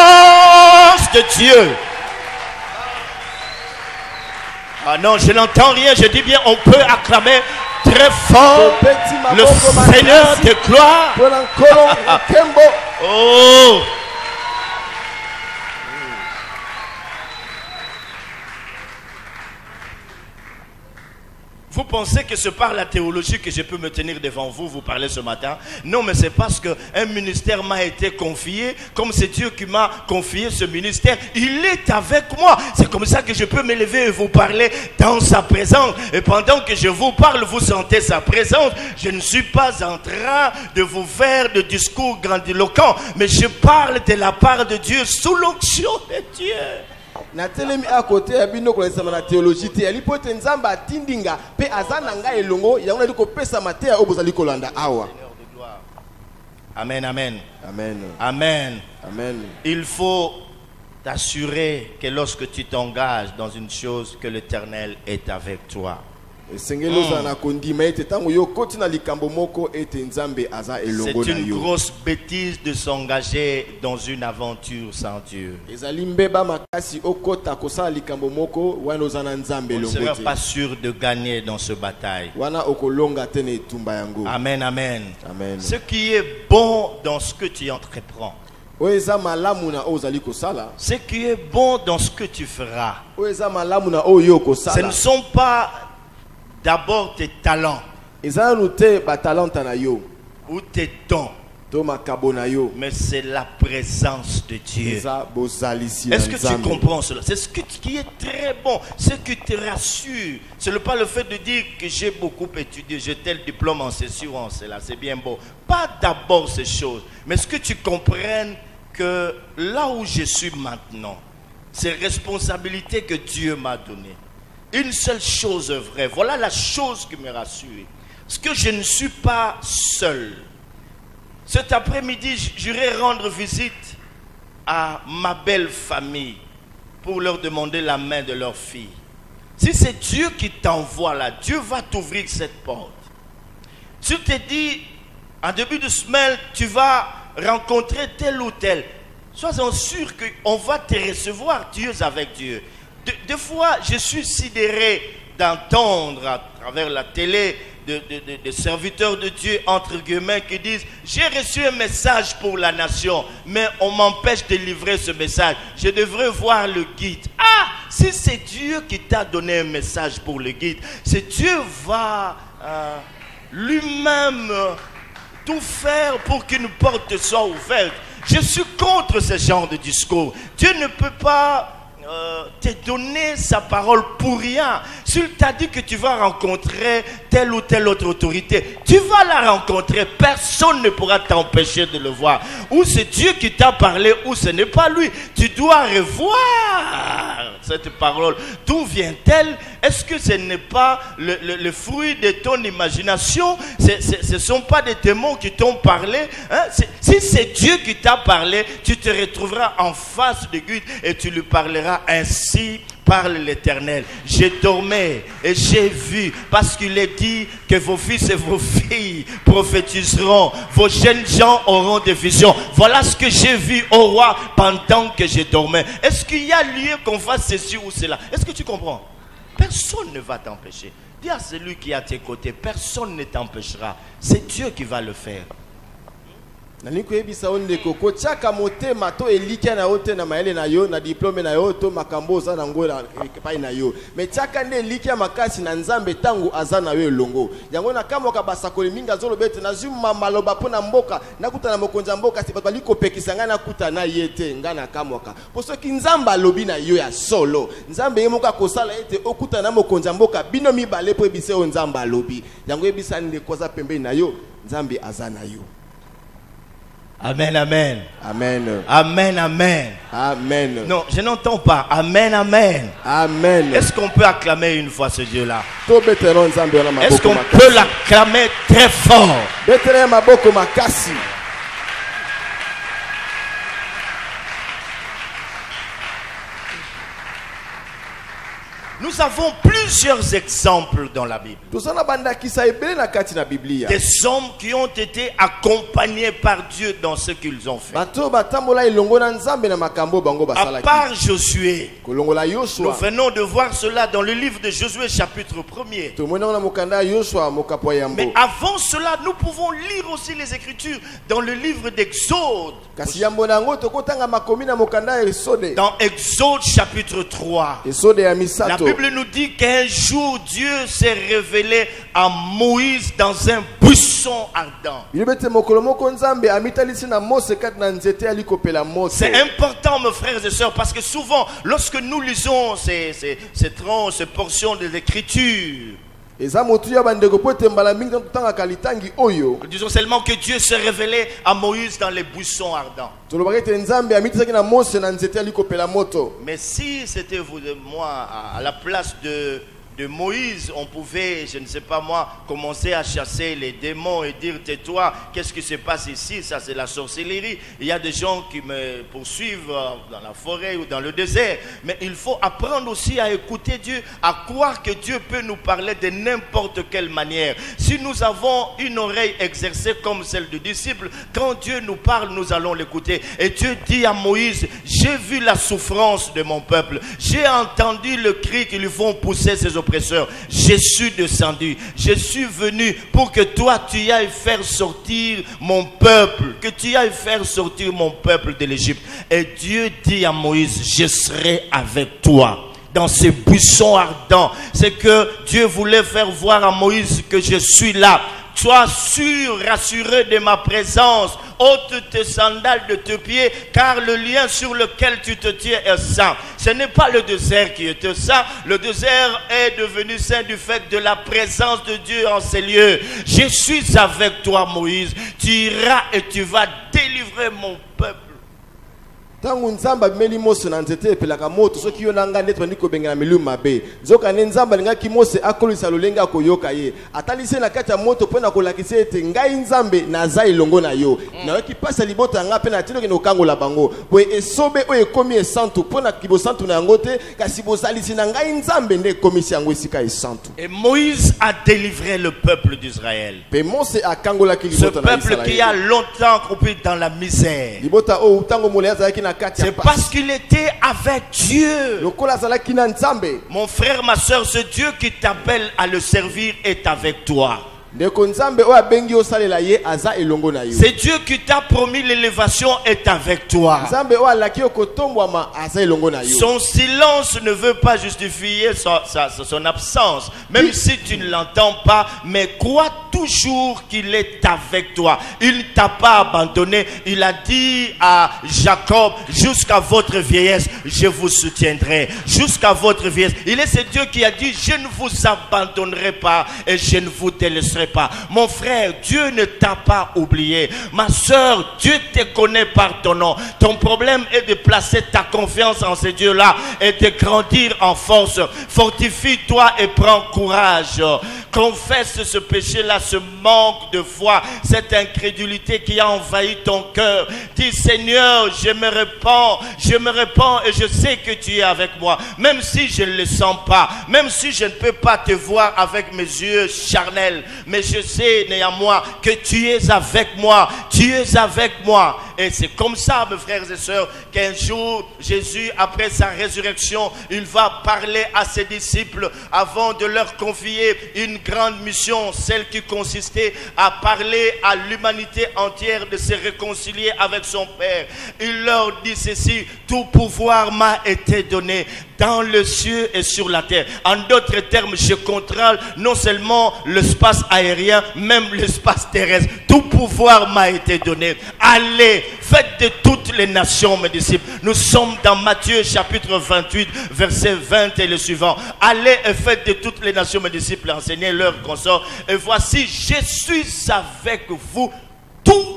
de Dieu. Ah non, je n'entends rien. Je dis bien, on peut acclamer très fort le Seigneur de gloire. Oh! Vous pensez que c'est par la théologie que je peux me tenir devant vous, vous parler ce matin? Non, mais c'est parce qu'un ministère m'a été confié. Comme c'est Dieu qui m'a confié ce ministère, il est avec moi. C'est comme ça que je peux m'élever et vous parler dans sa présence. Et pendant que je vous parle, vous sentez sa présence. Je ne suis pas en train de vous faire de discours grandiloquents, mais je parle de la part de Dieu sous l'onction de Dieu. Na telemi a côté ya bino ko lesama na théologie te ali pote nzamba tindinga pe azana nga elongo yango na ko pesa matea obozali kolanda awa. Amen, amen. Amen. Amen. Amen. Il faut t'assurer que lorsque tu t'engages dans une chose, que l'Éternel est avec toi. C'est une grosse bêtise de s'engager dans une aventure sans Dieu. On ne sera pas sûr de gagner dans ce bataille. Amen, amen. Amen. Ce qui est bon dans ce que tu entreprends, ce qui est bon dans ce que tu feras, ce ne sont pas d'abord tes talents ou tes dons, mais c'est la présence de Dieu. Est-ce que tu comprends cela? C'est ce qui est très bon, ce qui te rassure. Ce n'est pas le fait de dire que j'ai beaucoup étudié, j'ai tel diplôme en ceci ou en cela, c'est bien beau. Pas d'abord ces choses, mais ce que tu comprennes que là où je suis maintenant, c'est responsabilité que Dieu m'a donnée. Une seule chose est vraie. Voilà la chose qui me rassure. Parce que je ne suis pas seul. Cet après-midi, j'irai rendre visite à ma belle famille pour leur demander la main de leur fille. Si c'est Dieu qui t'envoie là, Dieu va t'ouvrir cette porte. Tu te dis, en début de semaine, tu vas rencontrer tel ou tel. Sois-en sûr qu'on va te recevoir, Dieu avec Dieu. De, des fois, je suis sidéré d'entendre à travers la télé de, de, de, de serviteurs de Dieu, entre guillemets, qui disent « J'ai reçu un message pour la nation, mais on m'empêche de livrer ce message. Je devrais voir le guide. » Ah, si c'est Dieu qui t'a donné un message pour le guide, c'est Dieu va euh, lui-même euh, tout faire pour qu'une porte soit ouverte. Je suis contre ce genre de discours. Dieu ne peut pas euh, te donner sa parole pour rien. S'il t'a dit que tu vas rencontrer telle ou telle autre autorité, tu vas la rencontrer. Personne ne pourra t'empêcher de le voir. Ou c'est Dieu qui t'a parlé, ou ce n'est pas lui. Tu dois revoir cette parole. D'où vient-elle? Est-ce que ce n'est pas le, le, le fruit de ton imagination? C'est, c'est, ce ne sont pas des démons qui t'ont parlé, hein? Si c'est Dieu qui t'a parlé, tu te retrouveras en face de Dieu et tu lui parleras ainsi. Parle l'Éternel. Je dormais et j'ai vu, parce qu'il est dit que vos fils et vos filles prophétiseront, vos jeunes gens auront des visions. Voilà ce que j'ai vu au roi pendant que je dormais. Est-ce qu'il y a lieu qu'on fasse ceci ou cela? Est-ce que tu comprends? Personne ne va t'empêcher. Dis à celui qui est à tes côtés, personne ne t'empêchera. C'est Dieu qui va le faire. Nani koyebisa ondeko kotiaka motema to elikia na yote na maele na yo na diplome na yo to makambo za na ngo na epai na yo me tiaka nde elikia makasi na nzambe tangu aza na yo elongo yango na kama ka basakoli minga zolo bete na zuma maloba pona mboka nakuta na mokonza mboka se bato liko pekisa ngana kuta na yete ngana kamoka poso ki nzamba lobi na yo ya solo nzambe ye moka kosala ete okuta na mokonza mboka bino mibale po ebise o nzamba lobi yango ebisa nde koza pembe na yo nzambe aza na yo. Amen, amen. Amen. Amen, amen. Amen. Non, je n'entends pas. Amen, amen. Amen. Est-ce qu'on peut acclamer une fois ce Dieu-là? Est-ce qu'on peut l'acclamer très fort? Nous avons plusieurs exemples dans la Bible. Des hommes qui ont été accompagnés par Dieu dans ce qu'ils ont fait. À part Josué, nous venons de voir cela dans le livre de Josué chapitre premier. Mais avant cela, nous pouvons lire aussi les Écritures dans le livre d'Exode. Dans Exode chapitre trois. La La Bible nous dit qu'un jour Dieu s'est révélé à Moïse dans un buisson ardent. C'est important, mes frères et sœurs, parce que souvent, lorsque nous lisons ces, ces, ces troncs, ces portions de l'Écriture, disons seulement que Dieu s'est révélé à Moïse dans les buissons ardents. Mais si c'était vous et moi à la place de, de Moïse, on pouvait, je ne sais pas moi, commencer à chasser les démons et dire tais-toi, qu'est-ce qui se passe ici? Ça c'est la sorcellerie. Il y a des gens qui me poursuivent dans la forêt ou dans le désert. Mais il faut apprendre aussi à écouter Dieu, à croire que Dieu peut nous parler de n'importe quelle manière. Si nous avons une oreille exercée comme celle du disciple, quand Dieu nous parle, nous allons l'écouter. Et Dieu dit à Moïse, j'ai vu la souffrance de mon peuple. J'ai entendu le cri qu'ils font pousser ses oppresseurs. Je suis descendu, je suis venu pour que toi tu ailles faire sortir mon peuple, que tu ailles faire sortir mon peuple de l'Égypte. Et Dieu dit à Moïse, je serai avec toi dans ces buissons ardents. C'est que Dieu voulait faire voir à Moïse que je suis là. Sois sûr, rassuré de ma présence. Ôte tes sandales de tes pieds, car le lien sur lequel tu te tiens est saint. Ce n'est pas le désert qui était saint. Le désert est devenu saint du fait de la présence de Dieu en ces lieux. Je suis avec toi, Moïse. Tu iras et tu vas délivrer mon peuple tangu nzamba meli moso na nzete epelaka moto soki yo nanga ndeto bandi kobengana milieu mabe nzoka ne nzamba lingaki mose akolisa lolenga koyoka ye atalise na kati ya moto mpo na kolakisa ete ngai nzambe naza elongo na yo na yoki pasa libota nga mpe na tino kende okangola bango boye esobe oyo ekomi esantu mpo na kibosantu na yango te kasi bozalisi na ngai nzambe nde ekomisi yango esika esantu. Et Moïse a délivré le peuple d'Israël. Pe Mose akangolaki libota na Israël. Ce peuple qui a longtemps coupé dans la misère. Libota o utango mole azalaki na kati ya c'est parce qu'il était avec Dieu. Lokola azalaki na nzambe. Mon frère, ma soeur, ce Dieu qui t'appelle à le servir est avec toi. C'est Dieu qui t'a promis l'élévation est avec toi. Son silence ne veut pas justifier son, sa, son absence, même si tu ne l'entends pas, mais crois toujours qu'il est avec toi. Il ne t'a pas abandonné. Il a dit à Jacob, jusqu'à votre vieillesse, je vous soutiendrai. Jusqu'à votre vieillesse. Il est ce Dieu qui a dit, je ne vous abandonnerai pas et je ne vous délaisserai pas. Mon frère, Dieu ne t'a pas oublié. Ma soeur, Dieu te connaît par ton nom. Ton problème est de placer ta confiance en ce Dieu-là et de grandir en force. Fortifie-toi et prends courage. Confesse ce péché-là, ce manque de foi, cette incrédulité qui a envahi ton cœur. Dis, Seigneur, je me répands, je me répands et je sais que tu es avec moi. Même si je ne le sens pas, même si je ne peux pas te voir avec mes yeux charnels, mais je sais néanmoins que tu es avec moi, tu es avec moi. Et c'est comme ça, mes frères et sœurs, qu'un jour, Jésus, après sa résurrection, il va parler à ses disciples avant de leur confier une grande mission, celle qui consistait à parler à l'humanité entière de se réconcilier avec son Père. Il leur dit ceci, tout pouvoir m'a été donné dans le ciel et sur la terre. En d'autres termes, je contrôle non seulement l'espace aérien, même l'espace terrestre. Tout pouvoir m'a été donné. Allez, faites de toutes les nations mes disciples. Nous sommes dans Matthieu chapitre vingt-huit, verset vingt et le suivant. Allez et faites de toutes les nations mes disciples, enseignez leur consort. Et voici, je suis avec vous tout.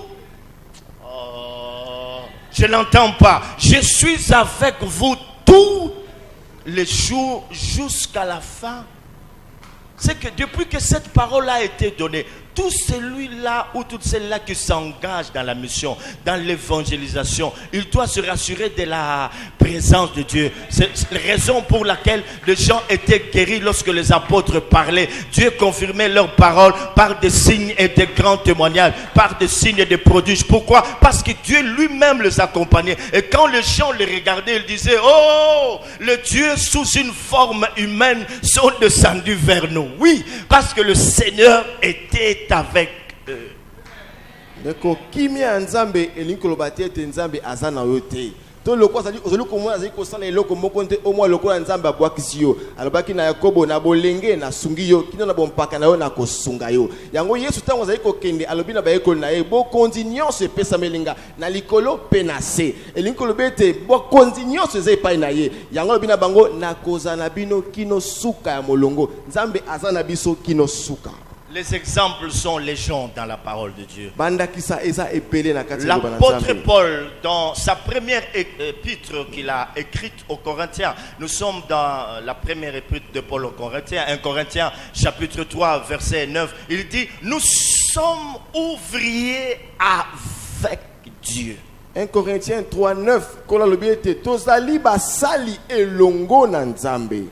Oh, je n'entends pas. Je suis avec vous tout les jours jusqu'à la fin. C'est que depuis que cette parole a été donnée, tout celui-là ou toute celle-là qui s'engage dans la mission, dans l'évangélisation, il doit se rassurer de la présence de Dieu. C'est la raison pour laquelle les gens étaient guéris lorsque les apôtres parlaient. Dieu confirmait leurs paroles par des signes et des grands témoignages, par des signes et des prodiges. Pourquoi? Parce que Dieu lui-même les accompagnait. Et quand les gens les regardaient, ils disaient, oh, le Dieu sous une forme humaine sont descendus vers nous. Oui, parce que le Seigneur était avec eux. D'accord, kimia nzambe elinkolobatie te nzambe azana yote. To lokwa sali ozolu komona zali kosala eloko moko nte au moins lokola nzambe abwakisi yo. Alobaki na Yakobo na bolenge na sungi yo kino na bompaka na yo na kosunga yo. Yango Yesu tango zali kokende alobi na bayekoli na ye bo kondinyonso epesa melinga na likolo pe na se. Elinkolobe bo kondinyonso ezai pai na ye. Yango alobi na bango na kozana bino kino suka ya molongo. Nzambe azana biso kino suka. Les exemples sont légion dans la parole de Dieu. L'apôtre Paul, dans sa première épître qu'il a écrite aux Corinthiens, nous sommes dans la première épître de Paul aux Corinthiens, un Corinthiens chapitre trois, verset neuf, il dit, nous sommes ouvriers avec Dieu. un Corinthiens trois, neuf, tozali basali elongo na nzambe.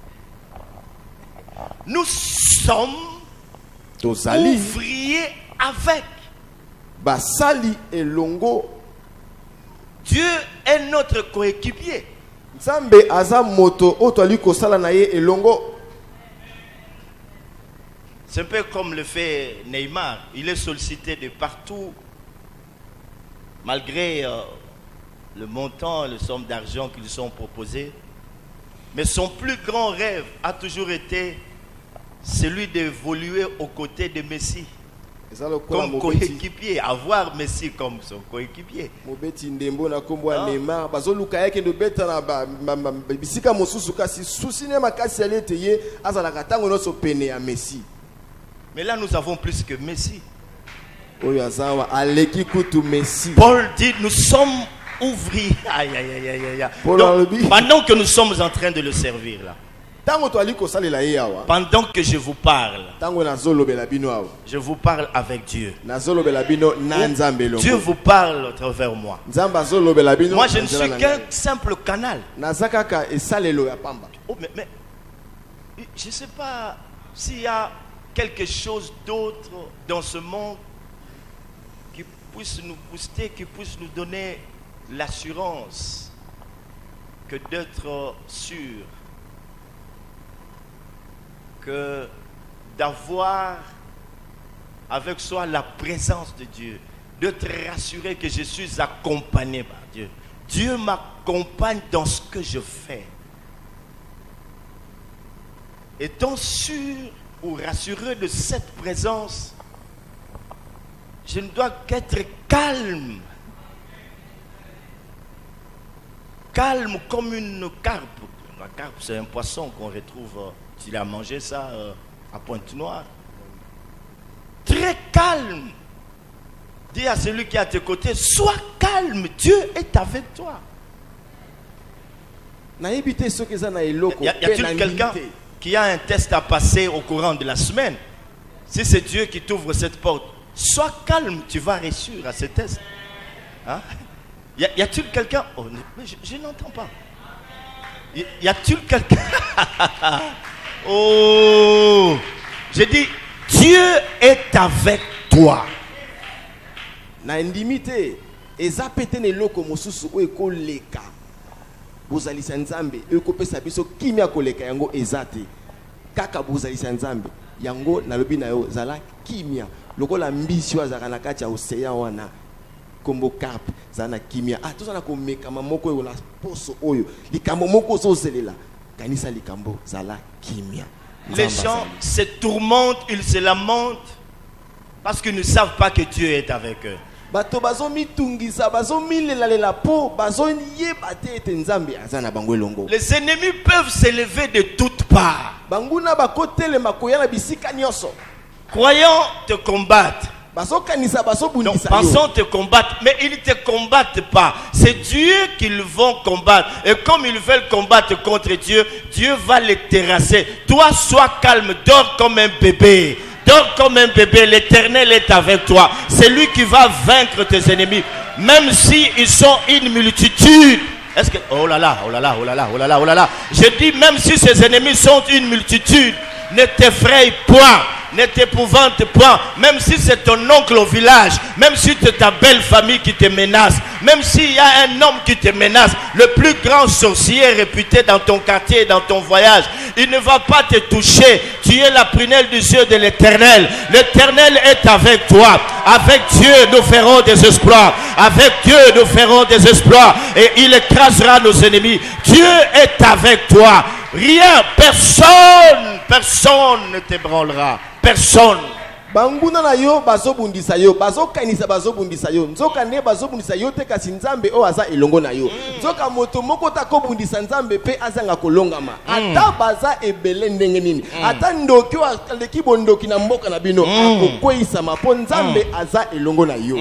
Nous sommes ouvrier avec. Basali et Longo. Dieu est notre coéquipier. Nzambe aza moto otwali kosala na ye elongo. C'est un peu comme le fait Neymar. Il est sollicité de partout. Malgré euh, le montant, les sommes d'argent qui lui sont proposées. Mais son plus grand rêve a toujours été celui d'évoluer aux côtés de Messi comme coéquipier, avoir Messi comme son coéquipier. Mais là nous avons plus que Messi. Paul dit nous sommes ouvrir. Aïe, aïe, aïe, aïe, aïe. Pour Donc, le- pendant que nous sommes en train de le servir là, Tango to ali ko salela ye awa. pendant que je vous parle, Tango na zolobela bino awa. je vous parle avec Dieu. Na zolobela bino na nzambe longo. Dieu vous parle à travers moi. Nzamba zolobela bino. Moi, je ne nzela suis na qu'un ngai. simple canal. Nazakaka esalelo ya pamba. Oh, mais, mais je ne sais pas s'il y a quelque chose d'autre dans ce monde qui puisse nous booster, qui puisse nous donner l'assurance que d'être sûr que d'avoir avec soi la présence de Dieu, de te rassurer que je suis accompagné par Dieu. Dieu m'accompagne dans ce que je fais. Étant sûr ou rassuré de cette présence, je ne dois qu'être calme. Calme comme une carpe. La carpe, c'est un poisson qu'on retrouve, euh, tu as mangé ça euh, à Pointe-Noire. Très calme. Dis à celui qui est à tes côtés, sois calme, Dieu est avec toi. Nayebi te soki eza na eloko. Y a- y a-t-il quelqu'un qui a un test à passer au courant de la semaine? Si c'est Dieu qui t'ouvre cette porte, sois calme, tu vas réussir à ce test. Hein? Y a- y a-t-il quelqu'un? Oh, mais je, je n'entends pas. Y, y a-t-il quelqu'un? Oh, j'ai dit, Dieu est avec toi. Na ndimi te eza pete na eloko mosusu oyo ekoleka bozalisa nzambe oyo ekopesa biso kimia koleka yango eza te kaka bozalisa nzambe yango nalobi na yo zala kimia lokola mbisi oyo azalaka na kati ya oseya wana kombo carpe zala na kimia ah tozala komekama moko oyo na poso oyo likambo moko ozozelela kanisa likambo zala kimia. Les Nzambe gens azali. se tourmentent, ils se lamentent parce qu'ils ne savent pas que Dieu est avec eux. bato bazomitungisa bazomilelalela po bazoyeba te ete nzambe aza na bango elongo. Les ennemis peuvent s'élever de toutes parts. banguna bakotelema koya na bisika nyonso Croyants te combattent. bazokanisa Donc, bazobundisa pensons te combattre, mais ils ne te combattent pas. C'est Dieu qu'ils vont combattre. Et comme ils veulent combattre contre Dieu, Dieu va les terrasser. Toi, sois calme, dors comme un bébé. Dors comme un bébé, l'Éternel est avec toi. C'est lui qui va vaincre tes ennemis. Même si ils sont une multitude. Est-ce que... Oh là là, oh là là, oh là là, oh là là, oh là là. Je dis, même si ces ennemis sont une multitude, ne t'effraie point. Ne t'épouvante point, même si c'est ton oncle au village, même si c'est ta belle famille qui te menace, même s'il y a un homme qui te menace, le plus grand sorcier réputé dans ton quartier, dans ton voyage, il ne va pas te toucher. Tu es la prunelle du yeux de l'Éternel. L'Éternel est avec toi. Avec Dieu, nous ferons des exploits. Avec Dieu, nous ferons des exploits. Et il écrasera nos ennemis. Dieu est avec toi. Rien, personne, personne ne t'ébranlera. Personne. banguna na yo bazobundisa yo bazokanisa bazobundisa yo nzoka ne bazobundisa yo te kasi nzambe o aza elongo na yo nzoka moto moko takobundisa nzambe pe azanga kolongama ata baza ebele ndenge nini ata ndoki o aleki bondoki na mboka na bino akokweyisama mpo nzambe aza elongo na yo.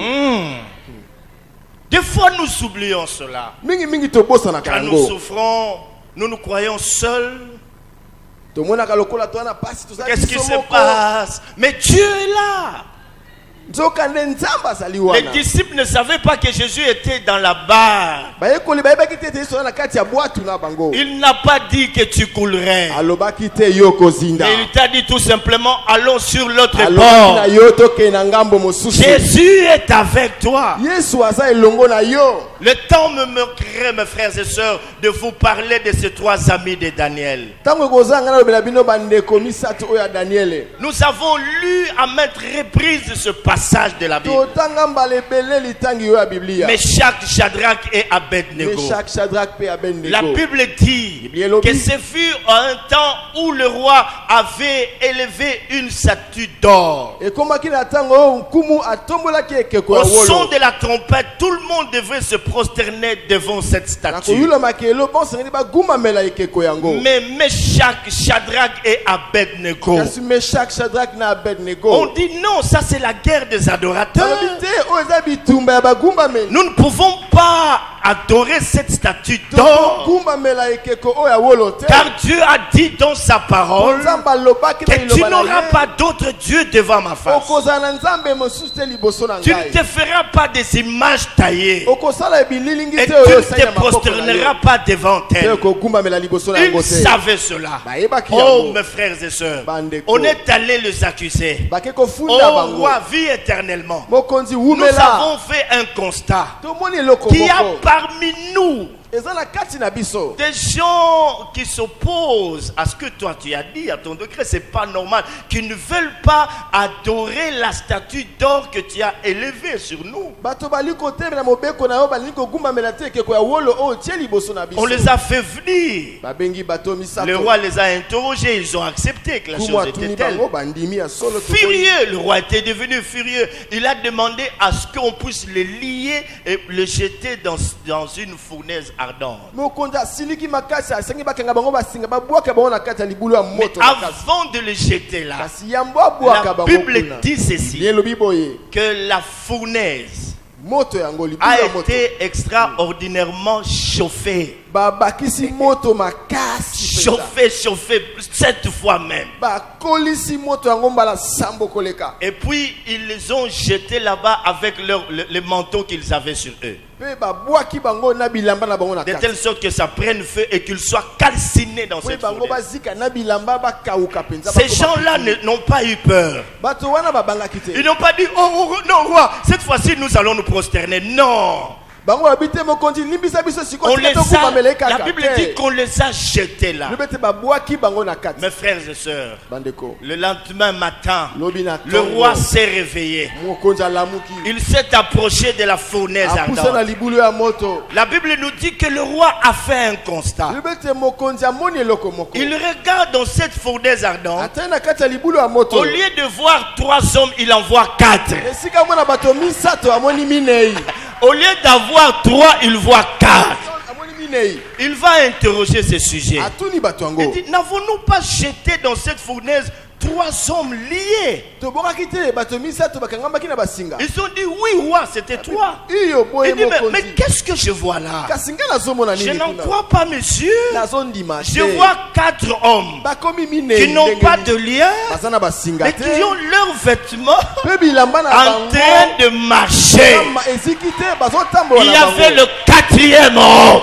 Des fois nous oublions cela. mingi mingi tobosanaka Quand nous yango souffrons, nous nous croyons seuls. tomonaka lokola towana pasi tozali Qu'est-ce qui biso se moko. passe? Mais Dieu est là. nzoka nde nzambe azali Les wana disciples ne savaient pas que Jésus était dans la barre. bayekoli bayebaki te ete yesu aza na kati ya bwatu na bango Il n'a pas dit que tu coulerais. alobaki te yo kozinda Mais il t'a dit tout simplement, allons sur l'autre alobaki bord. na yo tokende na ngambo mosusu Jésus est avec toi. yesu aza elongo na yo. Le temps me manquerait, mes frères et sœurs, de vous parler de ces trois amis de Daniel. ntango ekozanga nalobela bino bandeko misato oyo ya daniele Nous avons lu à maintes reprises ce passage de la Bible. totanga mbala ebele litangi oyo ya biblia Meshach, Shadrach et Abednego. meshak shadrak mpe La abednego Bible dit Bible elobi. que ce fut un temps où le roi avait élevé une statue d'or. ekomaki na ntango oyo nkumu atombolaki ekeko ya Au son wolo de la trompette, tout le monde devait se prosterner devant cette statue. nakoyulamaki elo bonsengeli bagumamela ekeko yango Mais Meshach, Shadrach et Abednego, kasi meshak shadrak na on abednego dit non, ça c'est la guerre des adorateurs. balobi te oyo eza bitumba ya bagumbameli Nous ne pouvons pas adorer cette statue d'or. Car Dieu a dit dans sa parole que tu n'auras pas d'autre Dieu devant ma face. Tu ne te feras pas des images taillées. Et tu ne te prosterneras pas devant elle. Ils savaient cela. Oh mes frères et sœurs, on est allé les accuser. Oh roi, vis éternellement. Nous avons fait un constat qu'il y a parmi nous des gens qui s'opposent à ce que toi tu as dit à ton degré, c'est pas normal, qui ne veulent pas adorer la statue d'or que tu as élevée sur nous. On les a fait venir. Le roi les a interrogés, ils ont accepté que la chose était telle. Furieux, le roi était devenu furieux. Il a demandé à ce qu'on puisse les lier et les jeter dans, dans une fournaise ardente. Mais avant de les jeter là, la Bible dit ceci, que la fournaise a été extraordinairement chauffée. Chauffé, chauffé, sept fois même. Et puis ils les ont jetés là-bas avec leur, le, les manteaux qu'ils avaient sur eux. De telle sorte que ça prenne feu et qu'ils soient calcinés dans cette fournaise. Ces gens-là n'ont pas eu peur. Ils n'ont pas dit, oh, oh non roi, cette fois-ci nous allons nous prosterner. Non. On les a, la Bible dit qu'on les a jetés là. Mes frères et sœurs, le lendemain matin, le roi s'est réveillé. Il s'est approché de la fournaise ardente. La Bible nous dit que le roi a fait un constat. Il regarde dans cette fournaise ardente. Au lieu de voir trois hommes, il en voit quatre. Au lieu d'avoir trois, il voit quatre. Il va interroger ce sujet. Il dit, n'avons-nous pas jeté dans cette fournaise trois hommes liés? Ils ont dit, oui, roi, c'était toi. Il dit, mais, mais qu'est-ce que je vois là? Je n'en crois pas, monsieur. Je vois quatre hommes qui n'ont pas de lien, mais qui ont leurs vêtements en train de marcher. Il y avait le quatrième homme.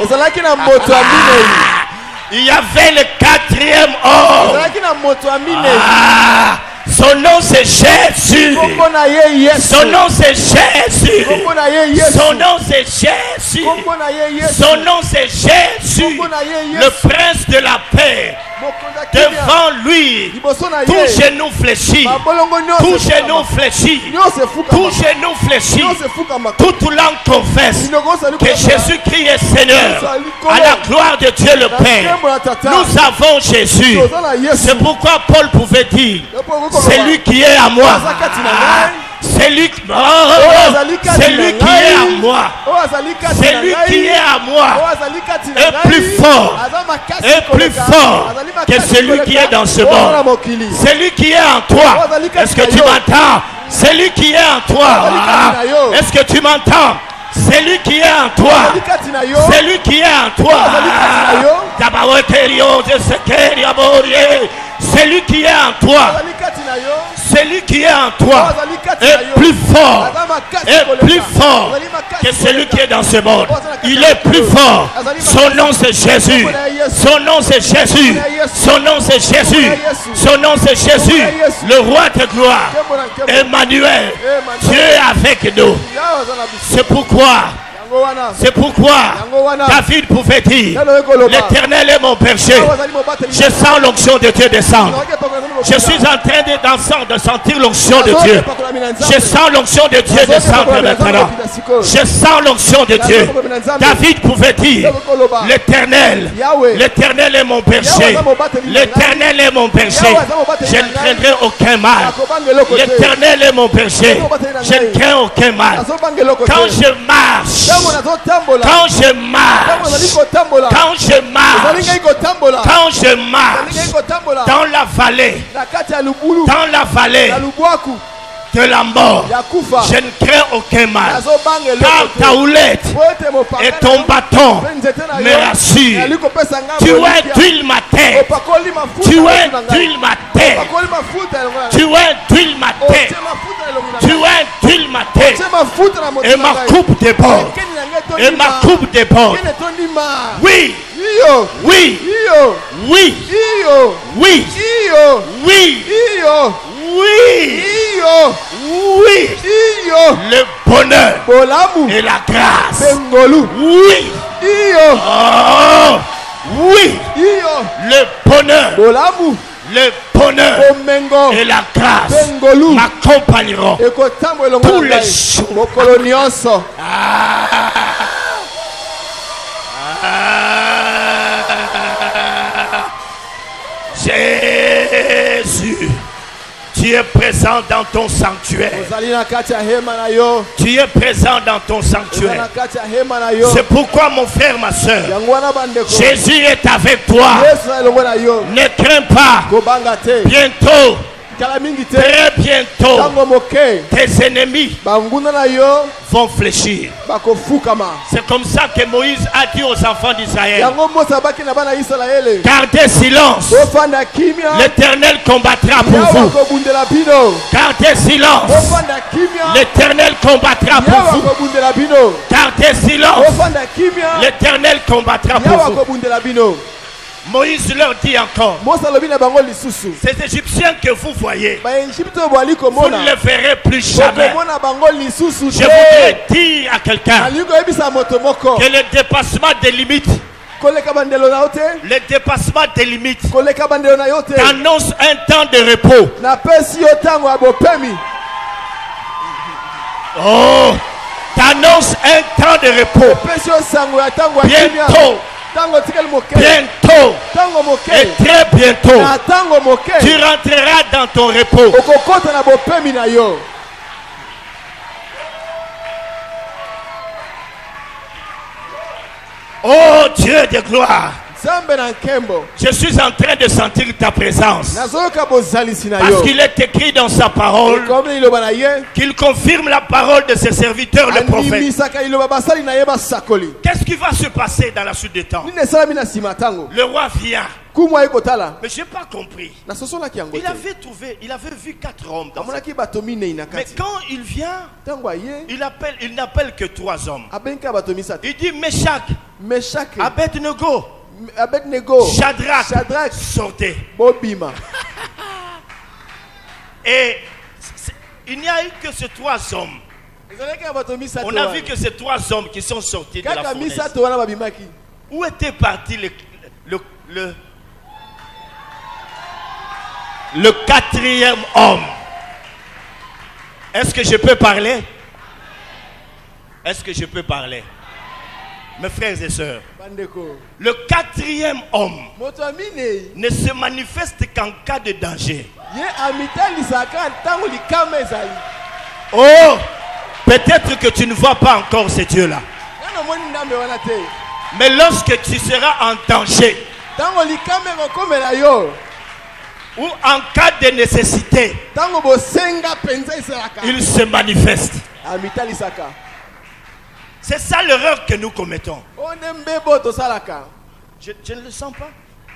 Il y avait le quatrième homme. Ah, son nom c'est Jésus. Son nom c'est Jésus. Son nom c'est Jésus. Son nom c'est Jésus. Le prince de la paix. Devant lui, tout genou fléchit, tout genou fléchit, tout genou fléchit, toute langue confesse que Jésus-Christ est Seigneur, à la gloire de Dieu le Père. Nous avons Jésus. C'est pourquoi Paul pouvait dire, c'est lui qui est à moi. C'est lui, oh, c'est lui qui est à moi. C'est lui qui est à moi. Et plus fort, et plus fort que celui qui est dans ce monde. C'est lui qui est en toi. Est-ce que tu m'entends? C'est lui qui est en toi. Est-ce que tu m'entends? C'est lui qui est en toi. C'est lui qui est en toi. C'est lui qui est en toi. Celui qui est en toi est plus fort, est plus fort que celui qui est dans ce monde. Il est plus fort. Son nom c'est Jésus. Son nom c'est Jésus. Son nom c'est Jésus. Son nom c'est Jésus. Le roi de gloire. Emmanuel. Dieu est avec nous. C'est pourquoi C'est pourquoi David pouvait dire, l'Éternel est mon berger. Je sens l'onction de Dieu descendre. Je suis en train de, de sentir l'onction de Dieu. Je sens l'onction de Dieu descendre maintenant. Je sens l'onction de Dieu. David pouvait dire, l'Éternel, l'Éternel est mon berger. L'Éternel est mon berger. Je ne craindrai aucun mal. L'Éternel est mon berger. Je ne crains aucun mal. Quand je marche, quand je marche, quand je marche, quand je marche dans la vallée, dans la vallée, de la mort. ya kufa Je ne crains aucun mal. nazobanga eloko Car te. ta houlette Po ete mopanga et na ton yo, bâton mpe nzete na me yo, rassurent. yali kopesa nga Tu bolikia. induis ma tête. Opakoli mafuta Tu elongo na ngai. induis ma tête. Opakoli mafuta elongo na ngai. Tu induis ma tête. Otie mafuta elongo na Tu ngai. induis ma tête. Otie mafuta na moto Et na ma ngai. coupe déborde. Ekeni na ngai Et etondima. ma coupe déborde. Ekeni etondima. Oui, Iyo. oui, Iyo. oui, Iyo. oui, Iyo. oui, Iyo. oui, Iyo. oui. Iyo. Le bonheur Bolamu. et la grâce. Bengolu. Oui. Iyo. Oh, oui. Iyo. Le bonheur, Bolamu. le bonheur Omengo. et la grâce Bengolu. m'accompagneront. Ekotambo elongo Tous na les ngai. jours. Mokolo nyonso. Ah. Jésus, tu es présent dans ton sanctuaire. Ozali na kati ya hema na yo. Tu es présent dans ton Ozali na sanctuaire. kati ya hema na yo. C'est pourquoi mon frère, ma soeur, Yango wana bandeko. Jésus est avec toi. Yesu na elongo na yo. Ne crains pas. Kobanga te. Bientôt, Kala mingi te. très bientôt, Tango moke. tes ennemis Banguna na yo. vont fléchir. Bakofukama. C'est comme ça que Moïse a dit aux enfants d'Israël: Yango mosa baki na bana Israele. gardez silence. Ofanda kimia. L'Éternel combattra pour Yawa vous. kobundela bino. Gardez silence. Ofanda kimia. L'Éternel combattra pour Yawa vous. kobundela bino. Gardez silence. Ofanda kimia. L'Éternel combattra pour Yawa vous. kobundela bino. Moïse leur dit encore: Mosa lobi na bango lisusu. ces Égyptiens que vous voyez, Ba Egypte boali vous komona. ne les verrez plus jamais. Komona bango lisusu. Je voudrais dire à quelqu'un Aliko ebisa moto moko. que le dépassement des limites, Koleka bandelo na yote. le dépassement des limites Koleka bandelo na yote. annonce un temps de repos. Na pesi yo tango ya bopemi. Oh, t'annonce un temps de repos. Pesi yo sango ya tango ya kimia. Bientôt, Tango tikeli moke. bientôt Tango moke. et très bientôt, Na tango moke. tu rentreras dans ton repos. Okokota na bopemi na yo. Oh Dieu de gloire, Zambe na nkembo. je suis en train de sentir ta présence. Nazoyoka bozalisi na Parce yo. qu'il est écrit dans sa parole Comme iloba na ye. qu'il confirme la parole de ses serviteurs, les prophètes. Animisaka iloba basali na ye basakoli. Qu'est-ce qui va se passer dans la suite des temps? Nini esalami na nsima tango. Le roi vient. Kumu ayekotala. Mais je n'ai pas compris. Nasosolaki yango Il te. avait trouvé, il avait vu quatre hommes. Dans sa... Amonaki bato minei na Mais kati. quand il vient, Tango aye. il appelle, il n'appelle que trois hommes. Abenka bato misato. Il dit Meshach, Meshak. Abednego, Abednego. Shadrach, Shadrach. sortez. Bobima. Et c'est- il n'y a eu que ces trois hommes. Ezalaki na bato misato. On a wana. vu que ces trois hommes qui sont sortis de la Kaka fournaise. misato wana babimaki. Où était parti le, le, le, le quatrième homme? Est-ce que je peux parler? Est-ce que je peux parler? Mes frères et sœurs, Bandeko. le quatrième homme Moto minei. ne se manifeste qu'en cas de danger. Ye amitalisaka tango likama ezali. Oh, peut-être que tu ne vois pas encore ces dieux-là. Nano moni ndambe wana te. Mais lorsque tu seras en danger Tango likama ekokomela yo. ou en cas de nécessité, Tango bosenga penza esalaka. il se manifeste. Amitalisaka. C'est ça l'erreur que nous commettons. Onembe boto salaka. Je, je ne le sens pas.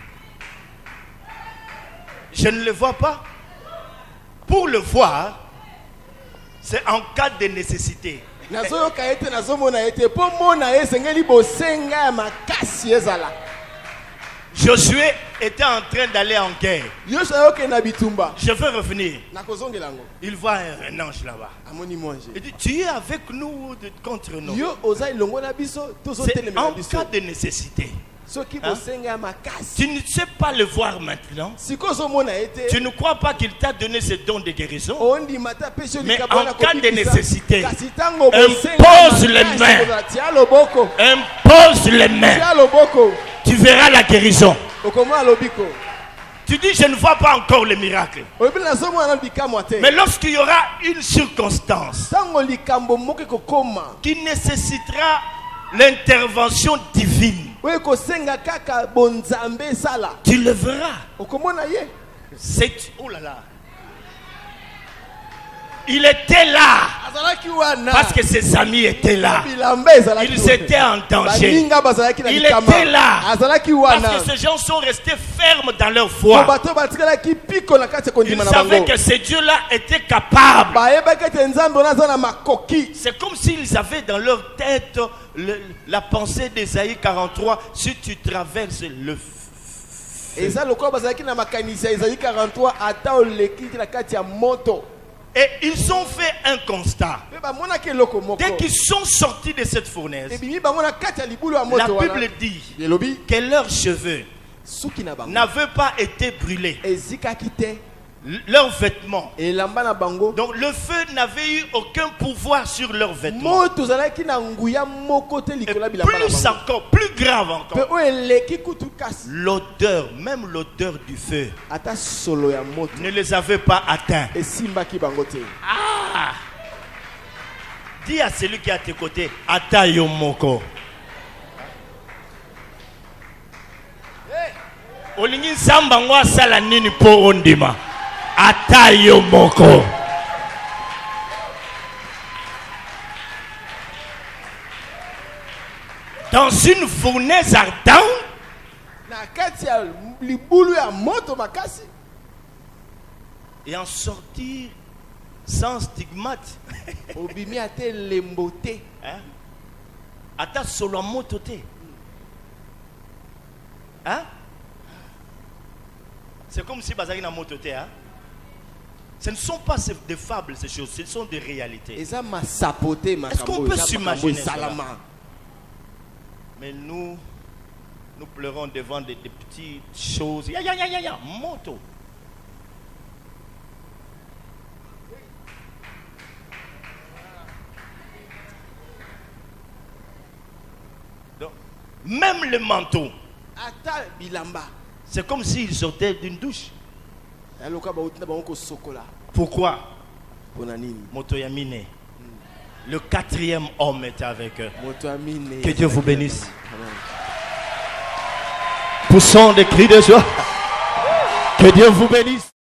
Je ne le vois pas. Pour le voir, c'est en cas de nécessité. Nazoyoka ete nazomona ete po mona esengeli bosenga ya makasi ezala. Josué était en train d'aller en guerre. Yoshua yoke na bitumba. Je veux revenir. Nakozongela ngo. Il voit un, un ange là-bas. Amoni mwanje. Il dit, tu es avec nous ou de- contre nous? Yo oza ilongo na biso tozo C'est telemela en biso. cas de nécessité. Soki Hein? bosenga ya makasi. Tu ne sais pas le voir maintenant. Siko zomona ete. Tu ne crois pas qu'il t'a donné ce don de guérison. Ondima ta pesho Mais likabona en cas de kopikisa. nécessité, Kasi tango impose bosenga les makasi, mains. kozala, tia loboko. Impose les mains. Tia loboko. Tu verras la guérison. Okomona lobiko. Tu dis, je ne vois pas encore le miracle. Oyebi nazomona na likamwa te. Mais lorsqu'il y aura une circonstance Tango likambo moko kokoma. qui nécessitera l'intervention divine, Oye kosenga kaka bonzambe sala. tu le verras. Okomona ye. C'est... Oh là là. Il était là. Parce que ses amis étaient là. Ils étaient en danger. Il était là. Parce que ces gens sont restés fermes dans leur foi. Ils savaient que ce Dieu-là était capable. C'est comme s'ils avaient dans leur tête le, la pensée d'Ésaïe quarante-trois. Si tu traverses le feu. Et ils ont fait un constat. Dès qu'ils sont sortis de cette fournaise, la Bible dit que leurs cheveux n'avaient pas été brûlés. Leurs vêtements. Donc le feu n'avait eu aucun pouvoir sur leurs vêtements. Et plus encore, plus grave encore, l'odeur, même l'odeur du feu ne les avait pas atteints. Ah! Dis à celui qui est à tes côtés, Ata Yomoko. Olingi samba ngwa sala nini po ondima. Ata Yomoko. Dans une fournaise ardente, et en sortir sans stigmate. Hein? Ata solo motote. Hein? C'est comme si Bazari n'a motote. Hein? Ce ne sont pas des fables, ces choses, ce sont des réalités. Est-ce qu'on peut s'imaginer cela? Mais nous, nous pleurons devant des, des petites choses. Ya, ya, ya, ya, ya, moto. Donc, même le manteau, c'est comme s'il sortait d'une douche. Pourquoi? Moto Yamine. Le quatrième homme est avec eux. Que Dieu vous bénisse. Poussons des cris de joie. Que Dieu vous bénisse.